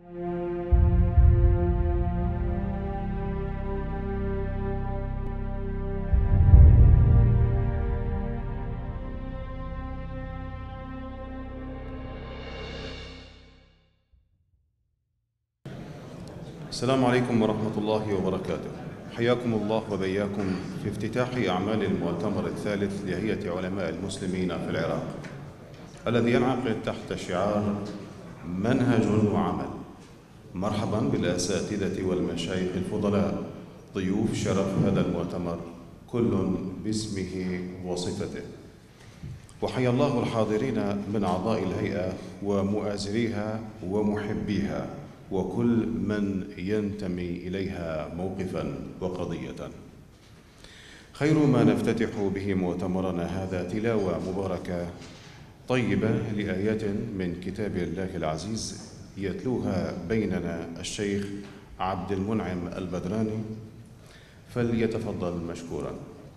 السلام عليكم ورحمة الله وبركاته. حياكم الله وبياكم في افتتاح أعمال المؤتمر الثالث لهيئة علماء المسلمين في العراق، الذي ينعقد تحت شعار منهج وعمل. مرحبا بالأساتذة والمشايخ الفضلاء ضيوف شرف هذا المؤتمر، كل باسمه وصفته. وحيا الله الحاضرين من أعضاء الهيئة ومؤازريها ومحبيها وكل من ينتمي إليها موقفاً وقضية. خير ما نفتتح به مؤتمرنا هذا تلاوة مباركة طيبة لآيات من كتاب الله العزيز يتلوها بيننا الشيخ عبد المنعم البدراني، فليتفضل مشكوراً.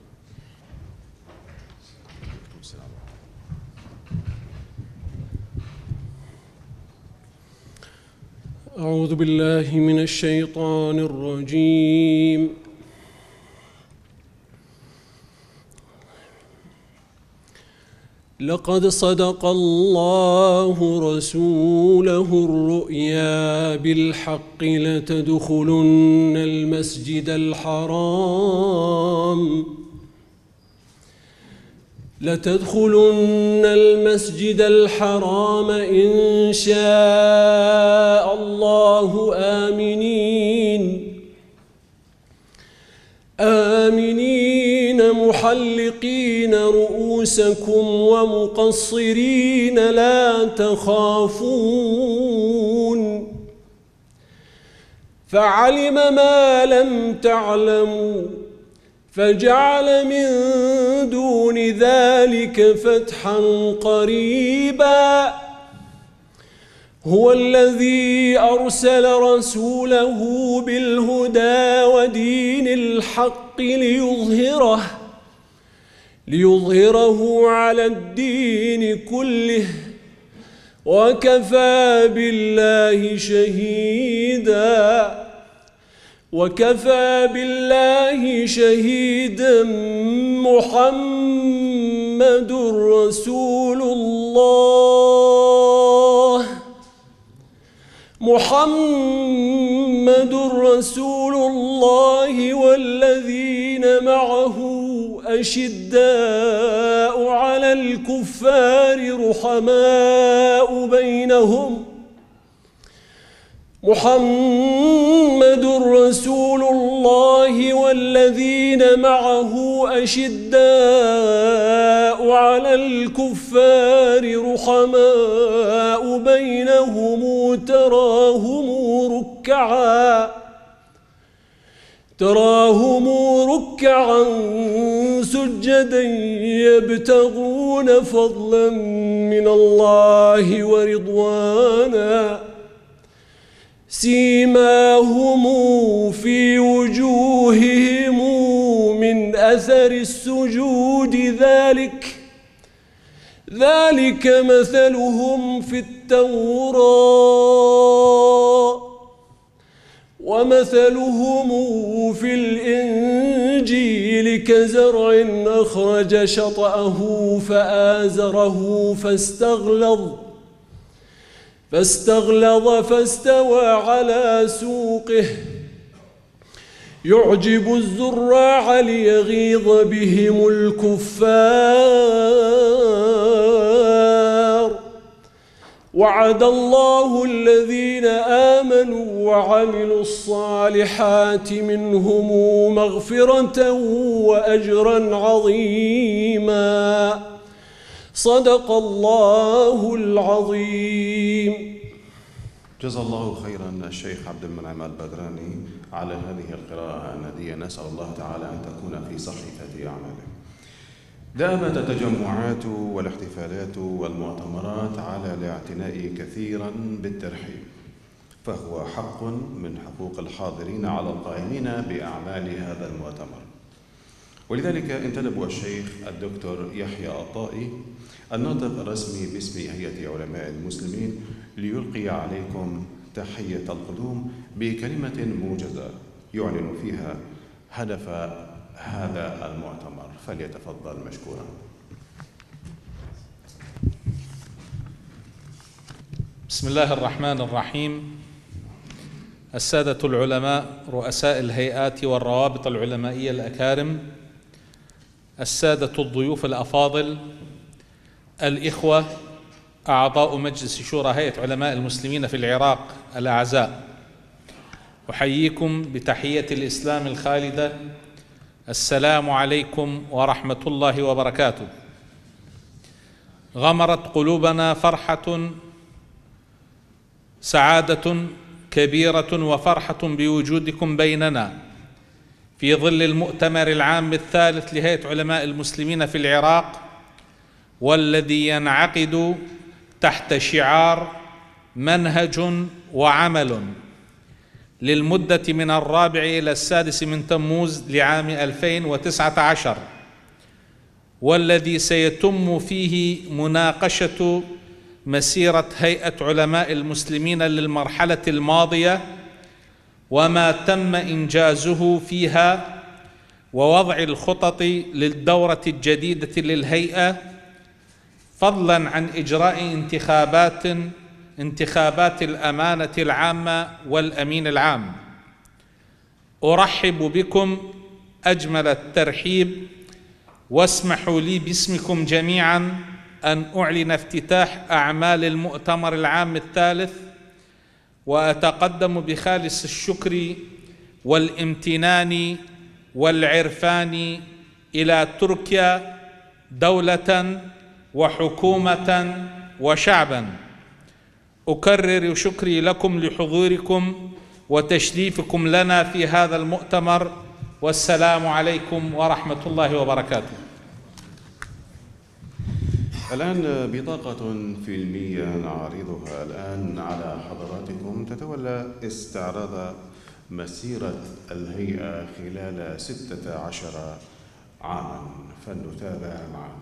أعوذ بالله من الشيطان الرجيم. لقد صدق الله رسوله الرؤيا بالحق لتدخلن المسجد الحرام إن شاء الله آمنين محلقين رؤوسكم ومقصرين لا تخافون، فعلم ما لم تعلموا فجعل من دون ذلك فتحا قريبا. هو الذي أرسل رسوله بالهدى ودين الحق ليظهره على الدين كله، وكفى بالله شهيدا. محمد رسول الله والذين معه أشداء على الكفار رحماء بينهم. محمد رسول الله والذين معه أشداء على الكفار رحماء بينهم تراهم ركعا سجدا يبتغون فضلا من الله ورضوانا، سيماهم في وجوههم من أثر السجود، ذلك مثلهم في التوراة ومثلهم في الإنجيل كزرع أخرج شطأه فآزره فاستغلظ فاستوى على سوقه يعجب الزراع ليغيظ بهم الكفار. وعد الله الذين آمنوا وعملوا الصالحات منهم مغفرة وأجرا عظيما. صدق الله العظيم. جزا الله خيرا الشيخ عبد المنعم البدراني على هذه القراءة الندية، نسأل الله تعالى أن تكون في صحيفة أعماله. دامت التجمعات والاحتفالات والمؤتمرات على الاعتناء كثيرا بالترحيب، فهو حق من حقوق الحاضرين على القائمين بأعمال هذا المؤتمر. ولذلك انتدب الشيخ الدكتور يحيى الطائي الناطق الرسمي باسم هيئة علماء المسلمين ليلقي عليكم تحية القدوم بكلمة موجزة يعلن فيها هدف هذا المؤتمر، فليتفضل مشكورا. بسم الله الرحمن الرحيم. السادة العلماء، رؤساء الهيئات والروابط العلمائية الأكارم، السادة الضيوف الأفاضل، الإخوة أعضاء مجلس شورى هيئة علماء المسلمين في العراق الأعزاء، أحييكم بتحية الإسلام الخالدة. السلام عليكم ورحمة الله وبركاته. غمرت قلوبنا فرحة، سعادة كبيرة وفرحة بوجودكم بيننا في ظل المؤتمر العام الثالث لهيئة علماء المسلمين في العراق، والذي ينعقد تحت شعار منهج وعمل للمدة من 4 إلى 6 من تموز لعام 2019، والذي سيتم فيه مناقشة مسيرة هيئة علماء المسلمين للمرحلة الماضية وما تم إنجازه فيها، ووضع الخطط للدورة الجديدة للهيئة، فضلا عن إجراء انتخابات الأمانة العامة والأمين العام. أرحب بكم أجمل الترحيب، واسمحوا لي باسمكم جميعا أن أعلن افتتاح أعمال المؤتمر العام الثالث، وأتقدم بخالص الشكر والامتنان والعرفان إلى تركيا دولة وحكومة وشعبا. أكرر شكري لكم لحضوركم وتشريفكم لنا في هذا المؤتمر، والسلام عليكم ورحمة الله وبركاته. الآن بطاقة فيلمية نعرضها الآن على حضراتكم تتولى استعراض مسيرة الهيئة خلال 16 عاما، فلنتابع معا.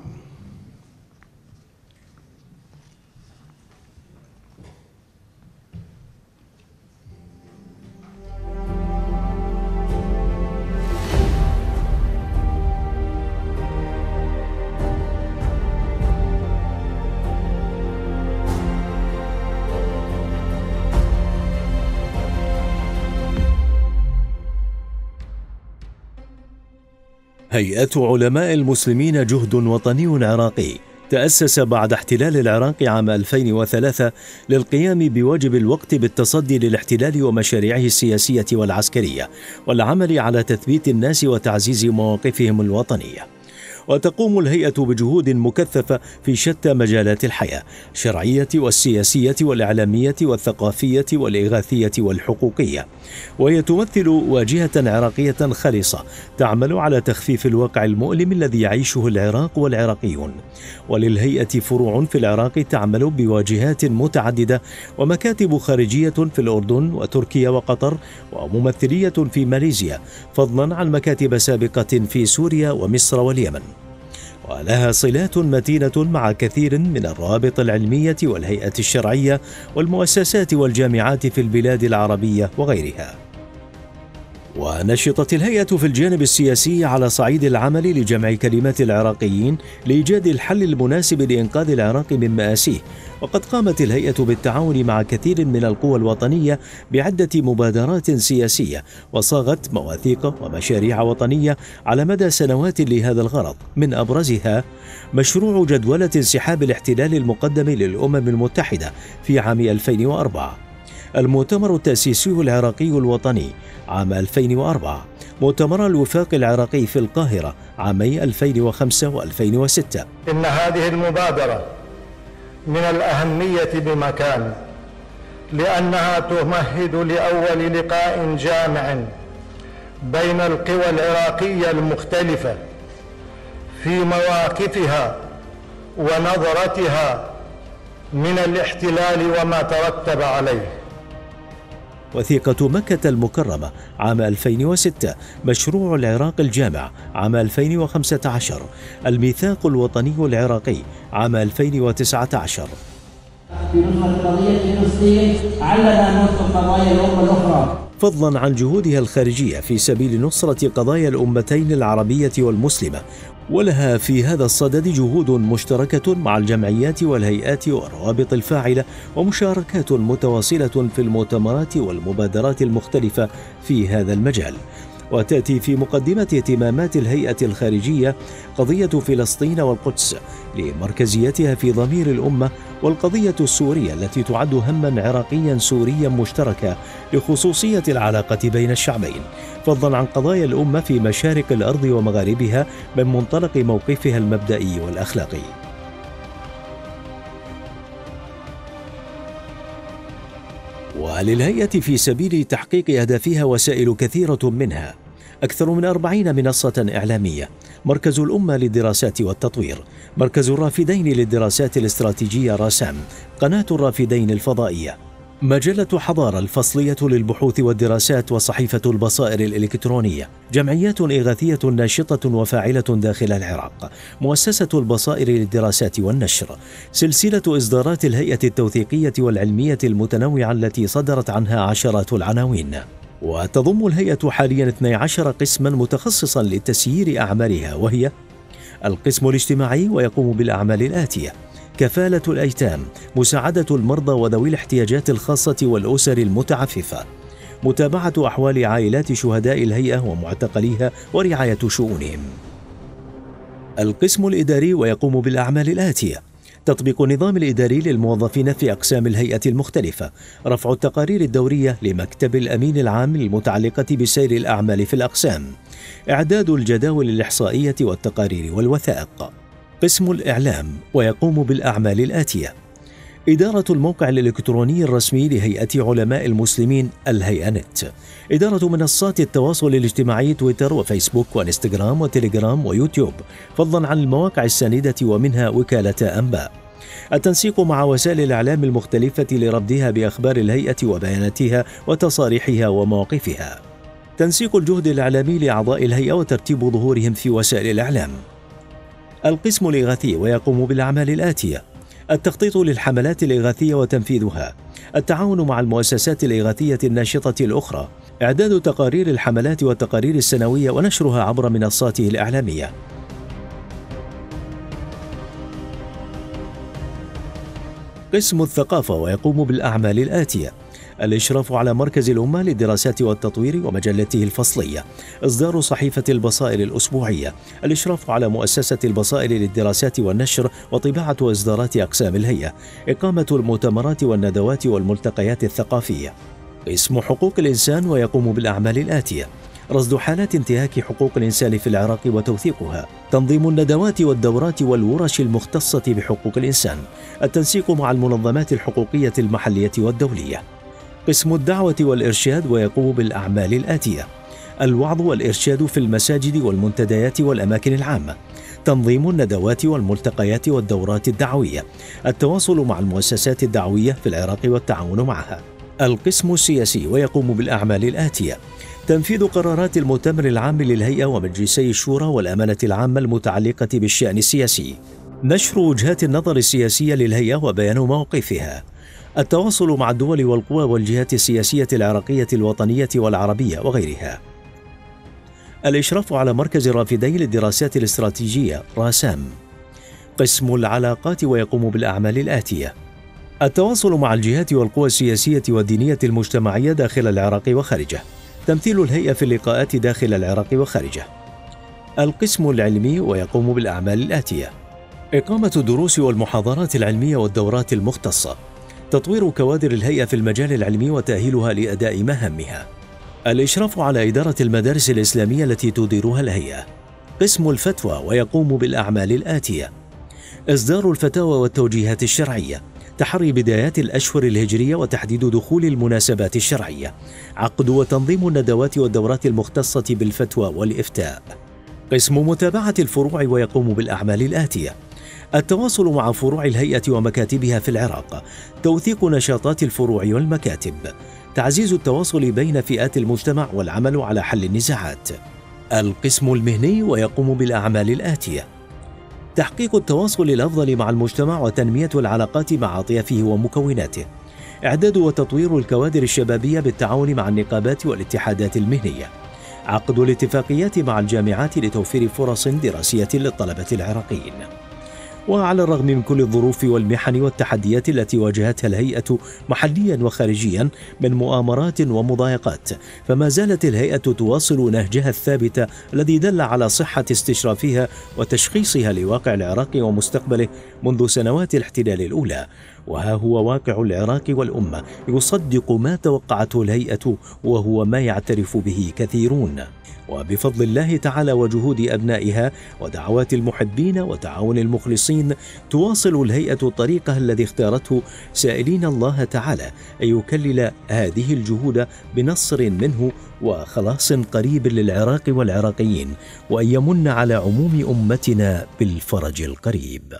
هيئة علماء المسلمين جهد وطني عراقي تأسس بعد احتلال العراق عام 2003 للقيام بواجب الوقت بالتصدي للاحتلال ومشاريعه السياسية والعسكرية، والعمل على تثبيت الناس وتعزيز مواقفهم الوطنية. وتقوم الهيئة بجهود مكثفة في شتى مجالات الحياة الشرعية والسياسية والإعلامية والثقافية والإغاثية والحقوقية، وهي تمثل واجهة عراقية خالصة تعمل على تخفيف الواقع المؤلم الذي يعيشه العراق والعراقيون. وللهيئة فروع في العراق تعمل بواجهات متعددة ومكاتب خارجية في الأردن وتركيا وقطر، وممثلية في ماليزيا، فضلا عن مكاتب سابقة في سوريا ومصر واليمن. ولها صلات متينة مع كثير من الروابط العلمية والهيئة الشرعية والمؤسسات والجامعات في البلاد العربية وغيرها. ونشطت الهيئة في الجانب السياسي على صعيد العمل لجمع كلمات العراقيين لإيجاد الحل المناسب لإنقاذ العراق من مآسيه. وقد قامت الهيئة بالتعاون مع كثير من القوى الوطنية بعدة مبادرات سياسية، وصاغت مواثيق ومشاريع وطنية على مدى سنوات لهذا الغرض، من أبرزها مشروع جدولة انسحاب الاحتلال المقدم للأمم المتحدة في عام 2004، المؤتمر التأسيسي العراقي الوطني عام 2004، مؤتمر الوفاق العراقي في القاهرة عامي 2005 و2006. إن هذه المبادرة من الأهمية بمكان، لأنها تمهد لأول لقاء جامع بين القوى العراقية المختلفة في مواقفها ونظرتها من الاحتلال وما ترتب عليه. وثيقة مكة المكرمة عام 2006، مشروع العراق الجامع عام 2015، الميثاق الوطني العراقي عام 2019. في نصرة قضية فلسطين علنا أن ننصر قضايا الأمة الأخرى. فضلا عن جهودها الخارجية في سبيل نصرة قضايا الأمتين العربية والمسلمة، ولها في هذا الصدد جهود مشتركة مع الجمعيات والهيئات والروابط الفاعلة، ومشاركات متواصلة في المؤتمرات والمبادرات المختلفة في هذا المجال. وتأتي في مقدمة اهتمامات الهيئة الخارجية قضية فلسطين والقدس لمركزيتها في ضمير الأمة، والقضية السورية التي تعد هما عراقيا سوريا مشتركا لخصوصية العلاقة بين الشعبين، فضلا عن قضايا الأمة في مشارق الأرض ومغاربها من منطلق موقفها المبدئي والأخلاقي. وللهيئة في سبيل تحقيق أهدافها وسائل كثيرة منها، أكثر من 40 منصة إعلامية، مركز الأمة للدراسات والتطوير، مركز الرافدين للدراسات الاستراتيجية راسام، قناة الرافدين الفضائية، مجلة حضارة الفصلية للبحوث والدراسات، وصحيفة البصائر الإلكترونية، جمعيات إغاثية ناشطة وفاعلة داخل العراق، مؤسسة البصائر للدراسات والنشر، سلسلة إصدارات الهيئة التوثيقية والعلمية المتنوعة التي صدرت عنها عشرات العناوين. وتضم الهيئة حاليا 12 قسما متخصصا لتسيير أعمالها، وهي القسم الاجتماعي ويقوم بالأعمال الآتية: كفالة الأيتام، مساعدة المرضى وذوي الاحتياجات الخاصة والأسر المتعففة، متابعة أحوال عائلات شهداء الهيئة ومعتقليها ورعاية شؤونهم. القسم الإداري ويقوم بالأعمال الآتية: تطبيق النظام الإداري للموظفين في أقسام الهيئة المختلفة، رفع التقارير الدورية لمكتب الأمين العام المتعلقة بسير الأعمال في الأقسام، إعداد الجداول الإحصائية والتقارير والوثائق. قسم الإعلام ويقوم بالأعمال الآتية: إدارة الموقع الإلكتروني الرسمي لهيئة علماء المسلمين الهيئة نت، إدارة منصات التواصل الاجتماعي تويتر وفيسبوك وانستغرام وتليجرام ويوتيوب، فضلا عن المواقع الساندة ومنها وكالة أنباء، التنسيق مع وسائل الإعلام المختلفة لردها بأخبار الهيئة وبياناتها وتصاريحها ومواقفها، تنسيق الجهد الإعلامي لأعضاء الهيئة وترتيب ظهورهم في وسائل الإعلام. القسم الإغاثي ويقوم بالأعمال الآتية: التخطيط للحملات الإغاثية وتنفيذها، التعاون مع المؤسسات الإغاثية الناشطة الأخرى، إعداد تقارير الحملات والتقارير السنوية ونشرها عبر منصاته الإعلامية. قسم الثقافة ويقوم بالأعمال الآتية: الإشراف على مركز الأمة للدراسات والتطوير ومجلته الفصلية، إصدار صحيفة البصائر الأسبوعية، الإشراف على مؤسسة البصائر للدراسات والنشر وطباعة وإصدارات أقسام الهيئة، إقامة المؤتمرات والندوات والملتقيات الثقافية. قسم حقوق الإنسان ويقوم بالأعمال الآتية: رصد حالات انتهاك حقوق الإنسان في العراق وتوثيقها، تنظيم الندوات والدورات والورش المختصة بحقوق الإنسان، التنسيق مع المنظمات الحقوقية المحلية والدولية. قسم الدعوة والإرشاد ويقوم بالأعمال الآتية: الوعظ والإرشاد في المساجد والمنتديات والأماكن العامة، تنظيم الندوات والملتقيات والدورات الدعوية، التواصل مع المؤسسات الدعوية في العراق والتعاون معها. القسم السياسي ويقوم بالأعمال الآتية: تنفيذ قرارات المؤتمر العام للهيئة ومجلسي الشورى والأمانة العامة المتعلقة بالشأن السياسي، نشر وجهات النظر السياسية للهيئة وبيان موقفها، التواصل مع الدول والقوى والجهات السياسية العراقية الوطنية والعربية وغيرها. الإشراف على مركز الرافدين للدراسات الاستراتيجية راسام. قسم العلاقات ويقوم بالأعمال الآتية: التواصل مع الجهات والقوى السياسية والدينية المجتمعية داخل العراق وخارجه، تمثيل الهيئة في اللقاءات داخل العراق وخارجه. القسم العلمي ويقوم بالأعمال الآتية: إقامة الدروس والمحاضرات العلمية والدورات المختصة، تطوير كوادر الهيئة في المجال العلمي وتأهيلها لأداء مهامها، الإشراف على إدارة المدارس الإسلامية التي تديرها الهيئة. قسم الفتوى ويقوم بالأعمال الآتية: إصدار الفتاوى والتوجيهات الشرعية، تحري بدايات الأشهر الهجرية وتحديد دخول المناسبات الشرعية، عقد وتنظيم الندوات والدورات المختصة بالفتوى والإفتاء. قسم متابعة الفروع ويقوم بالأعمال الآتية: التواصل مع فروع الهيئة ومكاتبها في العراق، توثيق نشاطات الفروع والمكاتب، تعزيز التواصل بين فئات المجتمع والعمل على حل النزاعات. القسم المهني ويقوم بالأعمال الآتية: تحقيق التواصل الأفضل مع المجتمع وتنمية العلاقات مع أطيافه ومكوناته، إعداد وتطوير الكوادر الشبابية بالتعاون مع النقابات والاتحادات المهنية، عقد الاتفاقيات مع الجامعات لتوفير فرص دراسية للطلبة العراقيين. وعلى الرغم من كل الظروف والمحن والتحديات التي واجهتها الهيئة محليا وخارجيا من مؤامرات ومضايقات، فما زالت الهيئة تواصل نهجها الثابت الذي دل على صحة استشرافها وتشخيصها لواقع العراق ومستقبله منذ سنوات الاحتلال الأولى. وها هو واقع العراق والأمة يصدق ما توقعته الهيئة، وهو ما يعترف به كثيرون. وبفضل الله تعالى وجهود أبنائها ودعوات المحبين وتعاون المخلصين، تواصل الهيئة طريقها الذي اختارته، سائلين الله تعالى أن يكلل هذه الجهود بنصر منه وخلاص قريب للعراق والعراقيين، وأن يمن على عموم أمتنا بالفرج القريب.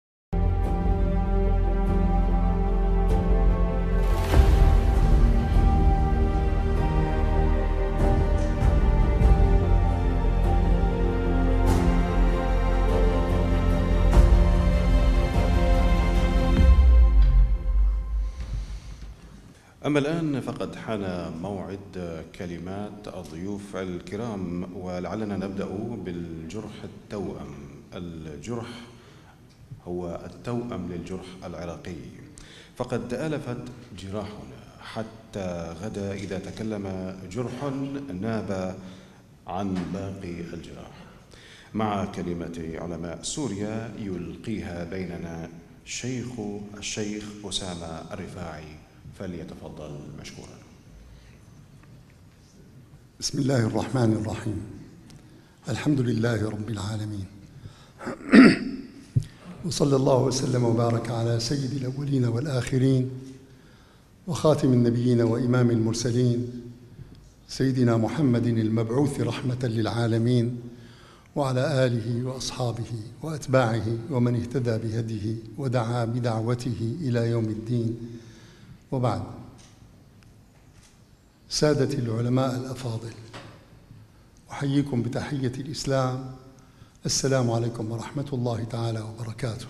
أما الآن فقد حان موعد كلمات الضيوف الكرام، ولعلنا نبدأ بالجرح التوأم. الجرح هو التوأم للجرح العراقي، فقد ألفت جراحنا حتى غدا إذا تكلم جرح ناب عن باقي الجراح. مع كلمة علماء سوريا يلقيها بيننا الشيخ أسامة الرفاعي، فليتفضل مشكورا. بسم الله الرحمن الرحيم. الحمد لله رب العالمين، وصلى الله وسلم وبارك على سيد الأولين والآخرين وخاتم النبيين وإمام المرسلين سيدنا محمد المبعوث رحمة للعالمين، وعلى آله وأصحابه وأتباعه ومن اهتدى بهديه ودعا بدعوته إلى يوم الدين. وبعد، سادتي العلماء الأفاضل، أحييكم بتحية الإسلام، السلام عليكم ورحمة الله تعالى وبركاته.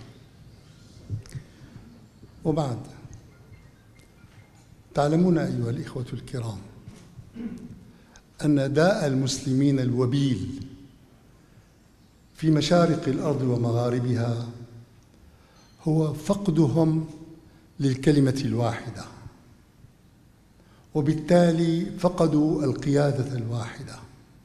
وبعد، تعلمون أيها الإخوة الكرام أن داء المسلمين الوبيل في مشارق الأرض ومغاربها هو فقدهم للكلمة الواحدة، وبالتالي فقدوا القيادة الواحدة.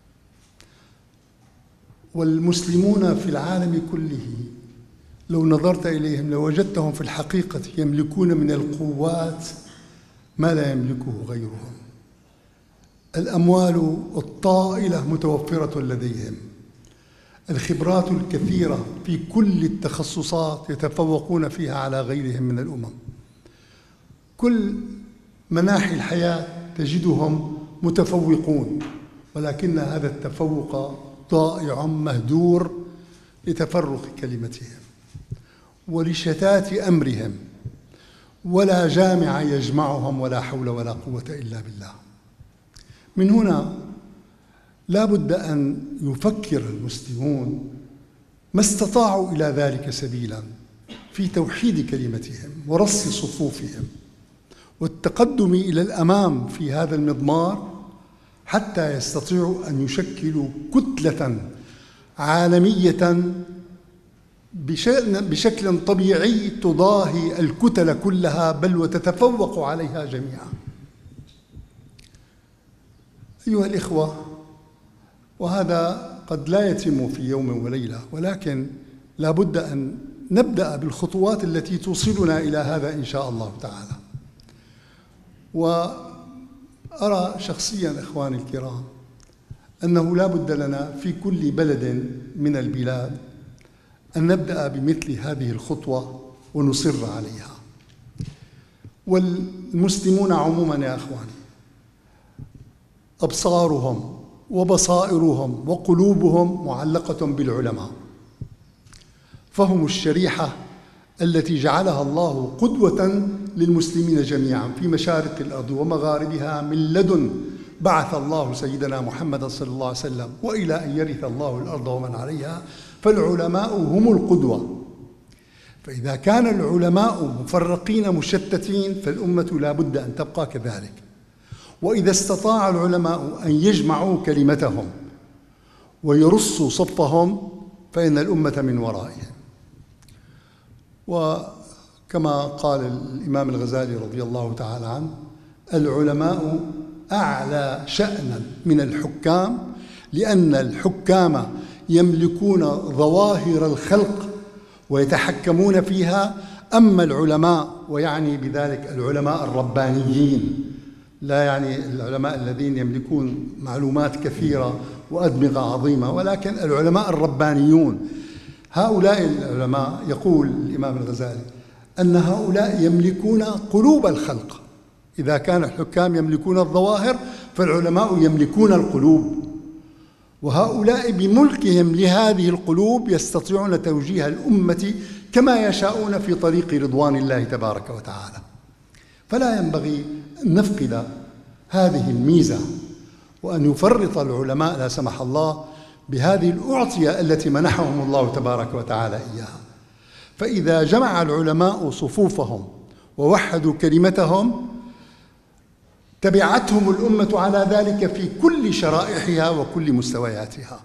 والمسلمون في العالم كله لو نظرت إليهم لوجدتهم في الحقيقة يملكون من القوات ما لا يملكه غيرهم. الأموال الطائلة متوفرة لديهم، الخبرات الكثيرة في كل التخصصات يتفوقون فيها على غيرهم من الأمم. كل مناحي الحياة تجدهم متفوقون، ولكن هذا التفوق ضائع مهدور لتفرق كلمتهم ولشتات أمرهم، ولا جامع يجمعهم ولا حول ولا قوة إلا بالله. من هنا لا بد أن يفكر المسلمون ما استطاعوا إلى ذلك سبيلا في توحيد كلمتهم ورص صفوفهم والتقدم إلى الأمام في هذا المضمار، حتى يستطيعوا أن يشكلوا كتلة عالمية بشكل طبيعي تضاهي الكتل كلها، بل وتتفوق عليها جميعا. أيها الإخوة، وهذا قد لا يتم في يوم وليلة، ولكن لا بد أن نبدأ بالخطوات التي توصلنا إلى هذا إن شاء الله تعالى. وأرى شخصيا إخواني الكرام أنه لا بد لنا في كل بلد من البلاد أن نبدأ بمثل هذه الخطوة ونصر عليها. والمسلمون عموما يا أخواني أبصارهم وبصائرهم وقلوبهم معلقة بالعلماء، فهم الشريحة التي جعلها الله قدوة للمسلمين جميعا في مشارق الأرض ومغاربها من لدن بعث الله سيدنا محمد صلى الله عليه وسلم، وإلى أن يرث الله الأرض ومن عليها، فالعلماء هم القدوة. فإذا كان العلماء مفرقين مشتتين فالأمة لا بد أن تبقى كذلك. وإذا استطاع العلماء أن يجمعوا كلمتهم ويرصوا صفهم فإن الأمة من ورائهم. وكما قال الإمام الغزالي رضي الله تعالى عنه: العلماء أعلى شأنا من الحكام، لأن الحكام يملكون ظواهر الخلق ويتحكمون فيها، أما العلماء، ويعني بذلك العلماء الربانيين، لا يعني العلماء الذين يملكون معلومات كثيرة وأدمغة عظيمة، ولكن العلماء الربانيون. هؤلاء العلماء، يقول الإمام الغزالي، أن هؤلاء يملكون قلوب الخلق. إذا كان الحكام يملكون الظواهر فالعلماء يملكون القلوب، وهؤلاء بملكهم لهذه القلوب يستطيعون توجيه الأمة كما يشاءون في طريق رضوان الله تبارك وتعالى. فلا ينبغي أن نفقد هذه الميزة وأن يفرط العلماء لا سمح الله بهذه الأعطية التي منحهم الله تبارك وتعالى إياها. فإذا جمع العلماء صفوفهم ووحدوا كلمتهم تبعتهم الأمة على ذلك في كل شرائحها وكل مستوياتها.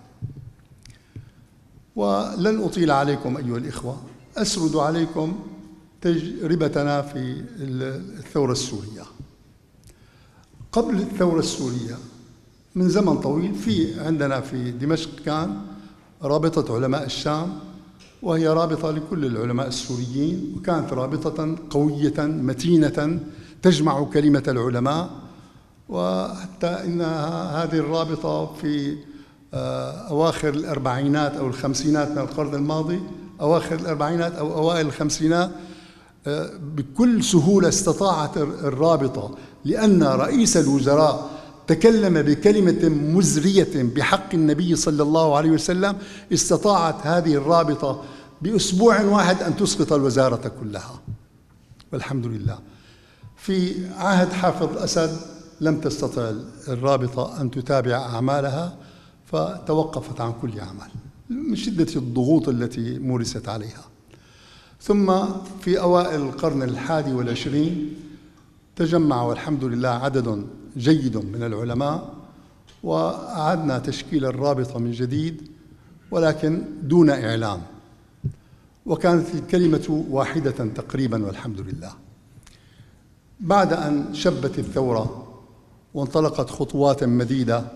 ولن أطيل عليكم أيها الإخوة، أسرد عليكم تجربتنا في الثورة السورية. قبل الثورة السورية من زمن طويل عندنا في دمشق كان رابطة علماء الشام، وهي رابطة لكل العلماء السوريين، وكانت رابطة قوية متينة تجمع كلمة العلماء. وحتى إن هذه الرابطة في أواخر الأربعينات أو الخمسينات من القرن الماضي، أواخر الأربعينات أو أوائل الخمسينات، بكل سهولة استطاعت الرابطة، لأن رئيس الوزراء تكلم بكلمة مزرية بحق النبي صلى الله عليه وسلم، استطاعت هذه الرابطة بأسبوع واحد أن تسقط الوزارة كلها، والحمد لله. في عهد حافظ أسد لم تستطع الرابطة أن تتابع أعمالها، فتوقفت عن كل عمل من شدة الضغوط التي مورست عليها. ثم في أوائل القرن 21 تجمع والحمد لله عدد جيد من العلماء، وأعدنا تشكيل الرابطة من جديد، ولكن دون إعلام، وكانت الكلمة واحدة تقريبا والحمد لله. بعد أن شبت الثورة وانطلقت خطوات مديدة،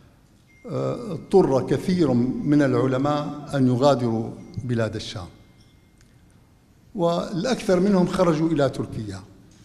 اضطر كثير من العلماء أن يغادروا بلاد الشام، والأكثر منهم خرجوا إلى تركيا.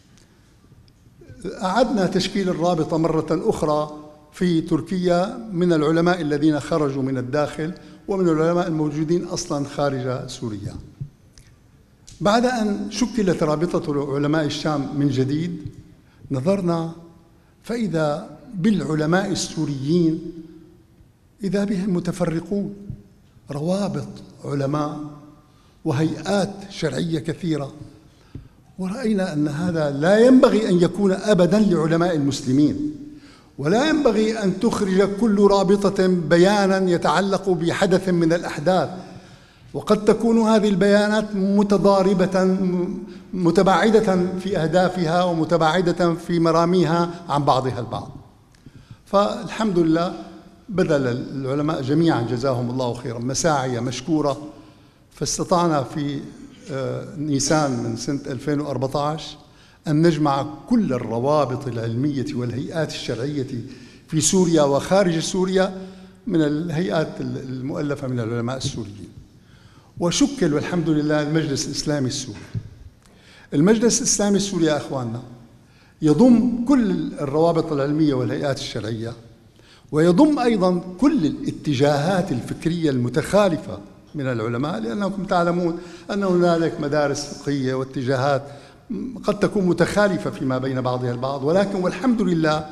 أعدنا تشكيل الرابطة مرة أخرى في تركيا من العلماء الذين خرجوا من الداخل ومن العلماء الموجودين أصلا خارج سوريا. بعد أن شكلت رابطة علماء الشام من جديد، نظرنا فإذا بالعلماء السوريين إذا بهم متفرقون، روابط علماء وهيئات شرعية كثيرة، ورأينا أن هذا لا ينبغي أن يكون أبداً لعلماء المسلمين، ولا ينبغي أن تخرج كل رابطة بياناً يتعلق بحدث من الأحداث، وقد تكون هذه البيانات متضاربة متباعدة في أهدافها ومتباعدة في مراميها عن بعضها البعض. فالحمد لله بذل العلماء جميعاً جزاهم الله خيراً مساعي مشكورة، فاستطعنا في نيسان من سنة 2014 أن نجمع كل الروابط العلمية والهيئات الشرعية في سوريا وخارج سوريا من الهيئات المؤلفة من العلماء السوريين، وشكل والحمد لله المجلس الإسلامي السوري. المجلس الإسلامي السوري يا أخواننا يضم كل الروابط العلمية والهيئات الشرعية، ويضم أيضا كل الاتجاهات الفكرية المتخالفة من العلماء، لأنكم تعلمون أن هنالك مدارس فقهية واتجاهات قد تكون متخالفة فيما بين بعضها البعض، ولكن والحمد لله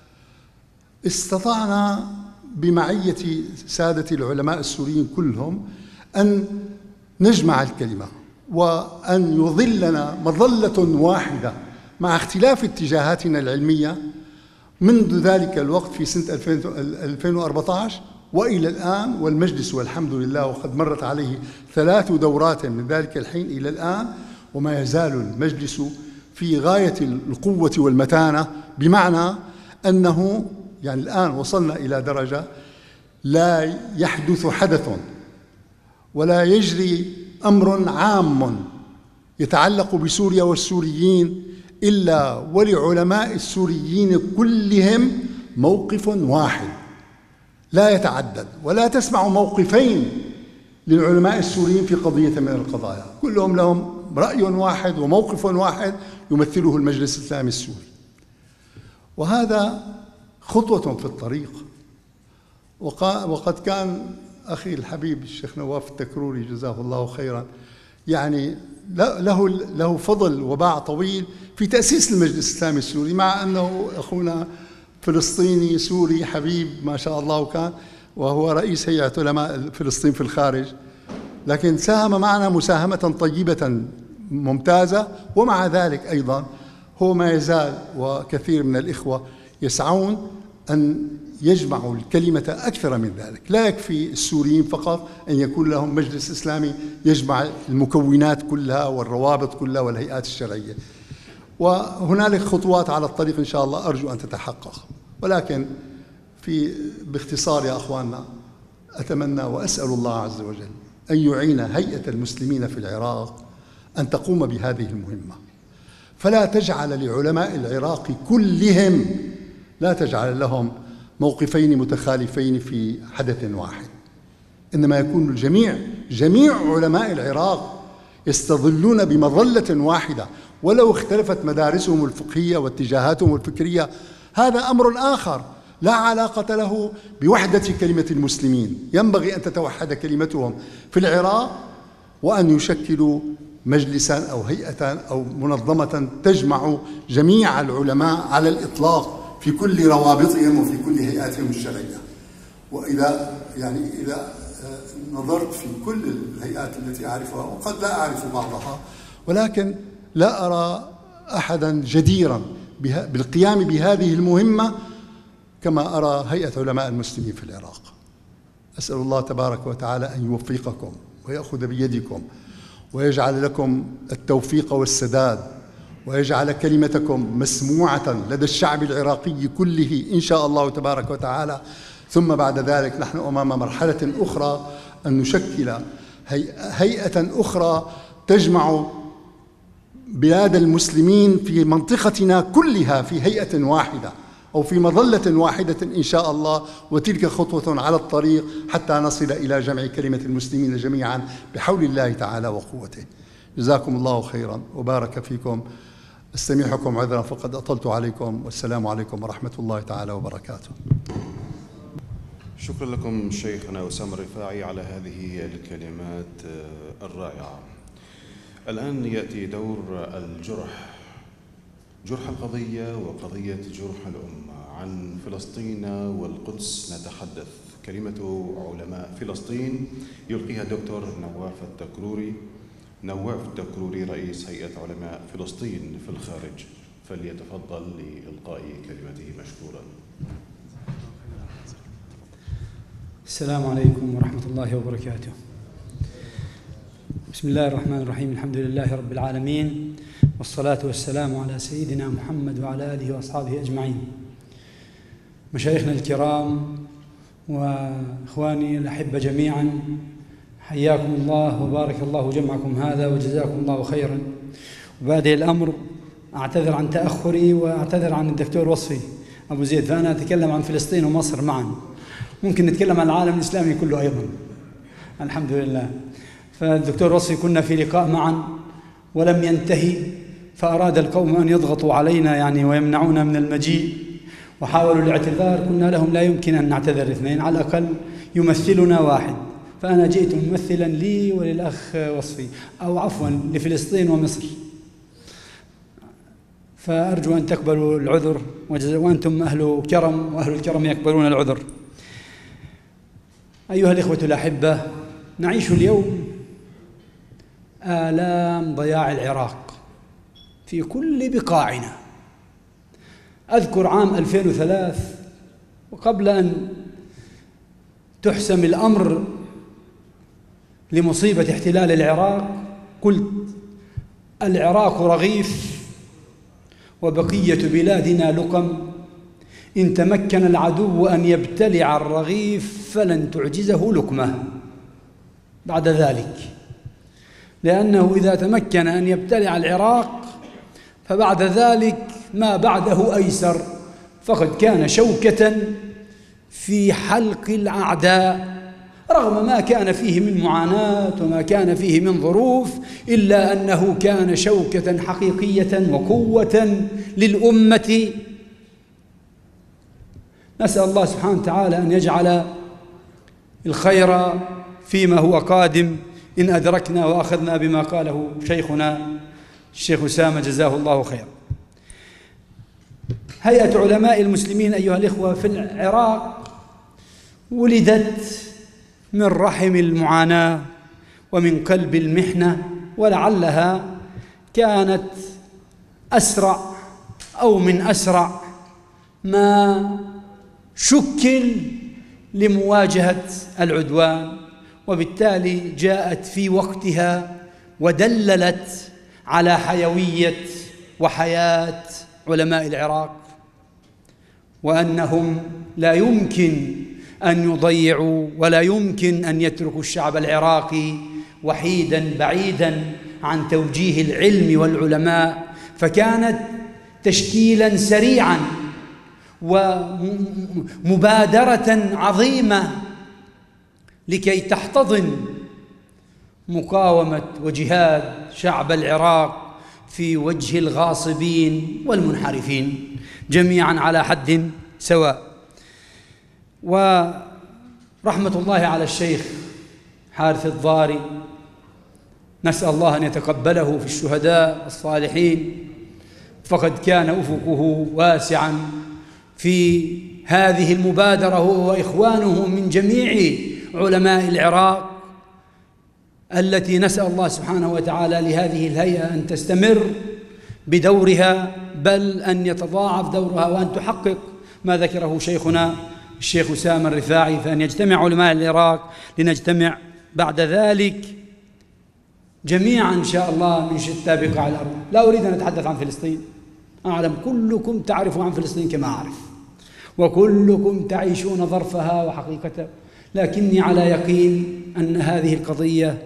استطعنا بمعية سادة العلماء السوريين كلهم أن نجمع الكلمة، وأن يظلنا مظلة واحدة مع اختلاف اتجاهاتنا العلمية منذ ذلك الوقت في سنة 2014 وإلى الآن والمجلس والحمد لله وقد مرت عليه 3 دورات من ذلك الحين إلى الآن، وما يزال المجلس في غاية القوة والمتانة، بمعنى أنه يعني الآن وصلنا إلى درجة لا يحدث حدث ولا يجري أمر عام يتعلق بسوريا والسوريين إلا ولعلماء السوريين كلهم موقف واحد لا يتعدد، ولا تسمع موقفين للعلماء السوريين في قضية من القضايا، كلهم لهم رأي واحد وموقف واحد يمثله المجلس الإسلامي السوري. وهذا خطوة في الطريق. وقد كان أخي الحبيب الشيخ نواف التكروري جزاه الله خيرا يعني له فضل وباع طويل في تأسيس المجلس الإسلامي السوري، مع أنه أخونا فلسطيني سوري حبيب ما شاء الله، وكان وهو رئيس هيئة علماء فلسطين في الخارج، لكن ساهم معنا مساهمة طيبة ممتازة. ومع ذلك أيضا هو ما يزال وكثير من الإخوة يسعون أن يجمعوا الكلمة أكثر من ذلك. لا يكفي السوريين فقط أن يكون لهم مجلس إسلامي يجمع المكونات كلها والروابط كلها والهيئات الشرعية، وهنالك خطوات على الطريق إن شاء الله أرجو أن تتحقق. ولكن باختصار يا أخواننا، أتمنى وأسأل الله عز وجل أن يعين هيئة المسلمين في العراق أن تقوم بهذه المهمة، فلا تجعل لعلماء العراق كلهم، لا تجعل لهم موقفين متخالفين في حدث واحد، إنما يكون جميع علماء العراق يستظلون بمظلة واحدة، ولو اختلفت مدارسهم الفقهية واتجاهاتهم الفكرية هذا أمر آخر لا علاقة له بوحدة كلمة المسلمين. ينبغي أن تتوحد كلمتهم في العراق، وأن يشكلوا مجلسا أو هيئة أو منظمة تجمع جميع العلماء على الإطلاق في كل روابطهم وفي كل هيئاتهم الشرعية. وإذا إذا نظرت في كل الهيئات التي أعرفها، وقد لا أعرف بعضها، ولكن لا أرى أحدا جديرا بالقيام بهذه المهمة كما أرى هيئة علماء المسلمين في العراق. أسأل الله تبارك وتعالى أن يوفقكم ويأخذ بيدكم ويجعل لكم التوفيق والسداد، ويجعل كلمتكم مسموعة لدى الشعب العراقي كله إن شاء الله تبارك وتعالى. ثم بعد ذلك نحن أمام مرحلة أخرى، أن نشكل هيئة أخرى تجمع بلاد المسلمين في منطقتنا كلها في هيئة واحدة أو في مظلة واحدة إن شاء الله، وتلك خطوة على الطريق حتى نصل إلى جمع كلمة المسلمين جميعا بحول الله تعالى وقوته. جزاكم الله خيرا وبارك فيكم. استميحكم عذرا فقد أطلت عليكم، والسلام عليكم ورحمة الله تعالى وبركاته. شكرا لكم شيخنا أسامة الرفاعي على هذه الكلمات الرائعة. الآن يأتي دور جرح القضية وقضية جرح الأمة. عن فلسطين والقدس نتحدث. كلمة علماء فلسطين يلقيها الدكتور نواف التكروري رئيس هيئة علماء فلسطين في الخارج، فليتفضل لإلقاء كلمته مشكورا. السلام عليكم ورحمة الله وبركاته. بسم الله الرحمن الرحيم، الحمد لله رب العالمين، والصلاة والسلام على سيدنا محمد وعلى آله وأصحابه أجمعين. مشايخنا الكرام وإخواني الأحبة جميعا، حياكم الله وبارك الله جمعكم هذا وجزاكم الله خيرا. وبادئ الأمر أعتذر عن تأخري وأعتذر عن الدكتور وصفي أبو زيد، فأنا أتكلم عن فلسطين ومصر معا، ممكن نتكلم عن العالم الإسلامي كله أيضا الحمد لله. فالدكتور وصفي كنا في لقاء معا ولم ينتهي، فأراد القوم أن يضغطوا علينا ويمنعونا من المجيء، وحاولوا الاعتذار، قلنا لهم لا يمكن أن نعتذر اثنين، على الأقل يمثلنا واحد. فأنا جئت ممثلا لي وللأخ وصفي، أو عفوا لفلسطين ومصر، فأرجو أن تقبلوا العذر، وأنتم أهل كرم، وأهل الكرم يقبلون العذر. أيها الإخوة الأحبة، نعيش اليوم آلام ضياع العراق في كل بقاعنا. أذكر عام 2003، وقبل أن تحسم الأمر لمصيبة احتلال العراق قلت العراق رغيف وبقية بلادنا لقم، إن تمكن العدو أن يبتلع الرغيف فلن تعجزه لقمة بعد ذلك، لأنه إذا تمكن أن يبتلع العراق فبعد ذلك ما بعده أيسر، فقد كان شوكة في حلق الأعداء رغم ما كان فيه من معاناة وما كان فيه من ظروف، إلا أنه كان شوكة حقيقية وقوة للأمة. نسأل الله سبحانه وتعالى أن يجعل الخير فيما هو قادم إن أدركنا وأخذنا بما قاله شيخنا الشيخ أسامة جزاه الله خيرا. هيئة علماء المسلمين أيها الإخوة في العراق ولدت من رحم المعاناة ومن قلب المحنة، ولعلها كانت أسرع أو من أسرع ما شكل لمواجهة العدوان، وبالتالي جاءت في وقتها ودللت على حيوية وحياة علماء العراق، وأنهم لا يمكن أن يضيعوا ولا يمكن أن يتركوا الشعب العراقي وحيداً بعيداً عن توجيه العلم والعلماء، فكانت تشكيلاً سريعاً ومبادرة عظيمة لكي تحتضن مقاومة وجهاد شعب العراق في وجه الغاصبين والمنحرفين جميعاً على حد سواء. ورحمة الله على الشيخ حارث الضاري، نسأل الله أن يتقبله في الشهداء الصالحين، فقد كان أفقه واسعاً في هذه المبادرة هو وإخوانه من جميع علماء العراق، التي نسأل الله سبحانه وتعالى لهذه الهيئة أن تستمر بدورها، بل أن يتضاعف دورها وأن تحقق ما ذكره شيخنا الشيخ أسامة الرفاعي، فأن يجتمع علماء العراق لنجتمع بعد ذلك جميعا إن شاء الله من شتى بقاع الأرض. لا أريد أن أتحدث عن فلسطين، أعلم كلكم تعرفوا عن فلسطين كما أعرف، وكلكم تعيشون ظرفها وحقيقتها، لكني على يقين أن هذه القضية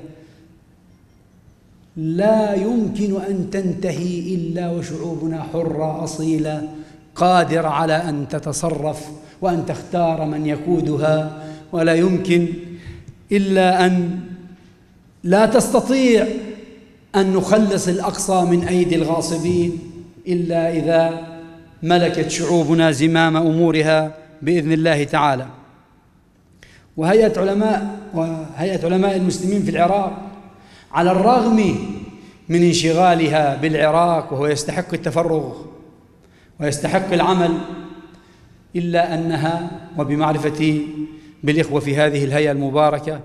لا يمكن أن تنتهي إلا وشعوبنا حرة أصيلة قادرة على أن تتصرف وأن تختار من يقودها، ولا يمكن إلا أن لا تستطيع أن نخلص الأقصى من أيدي الغاصبين إلا إذا ملكت شعوبنا زمام أمورها بإذن الله تعالى. وهيئة علماء المسلمين في العراق على الرغم من انشغالها بالعراق وهو يستحق التفرغ ويستحق العمل، إلا أنها وبمعرفتي بالإخوة في هذه الهيئة المباركة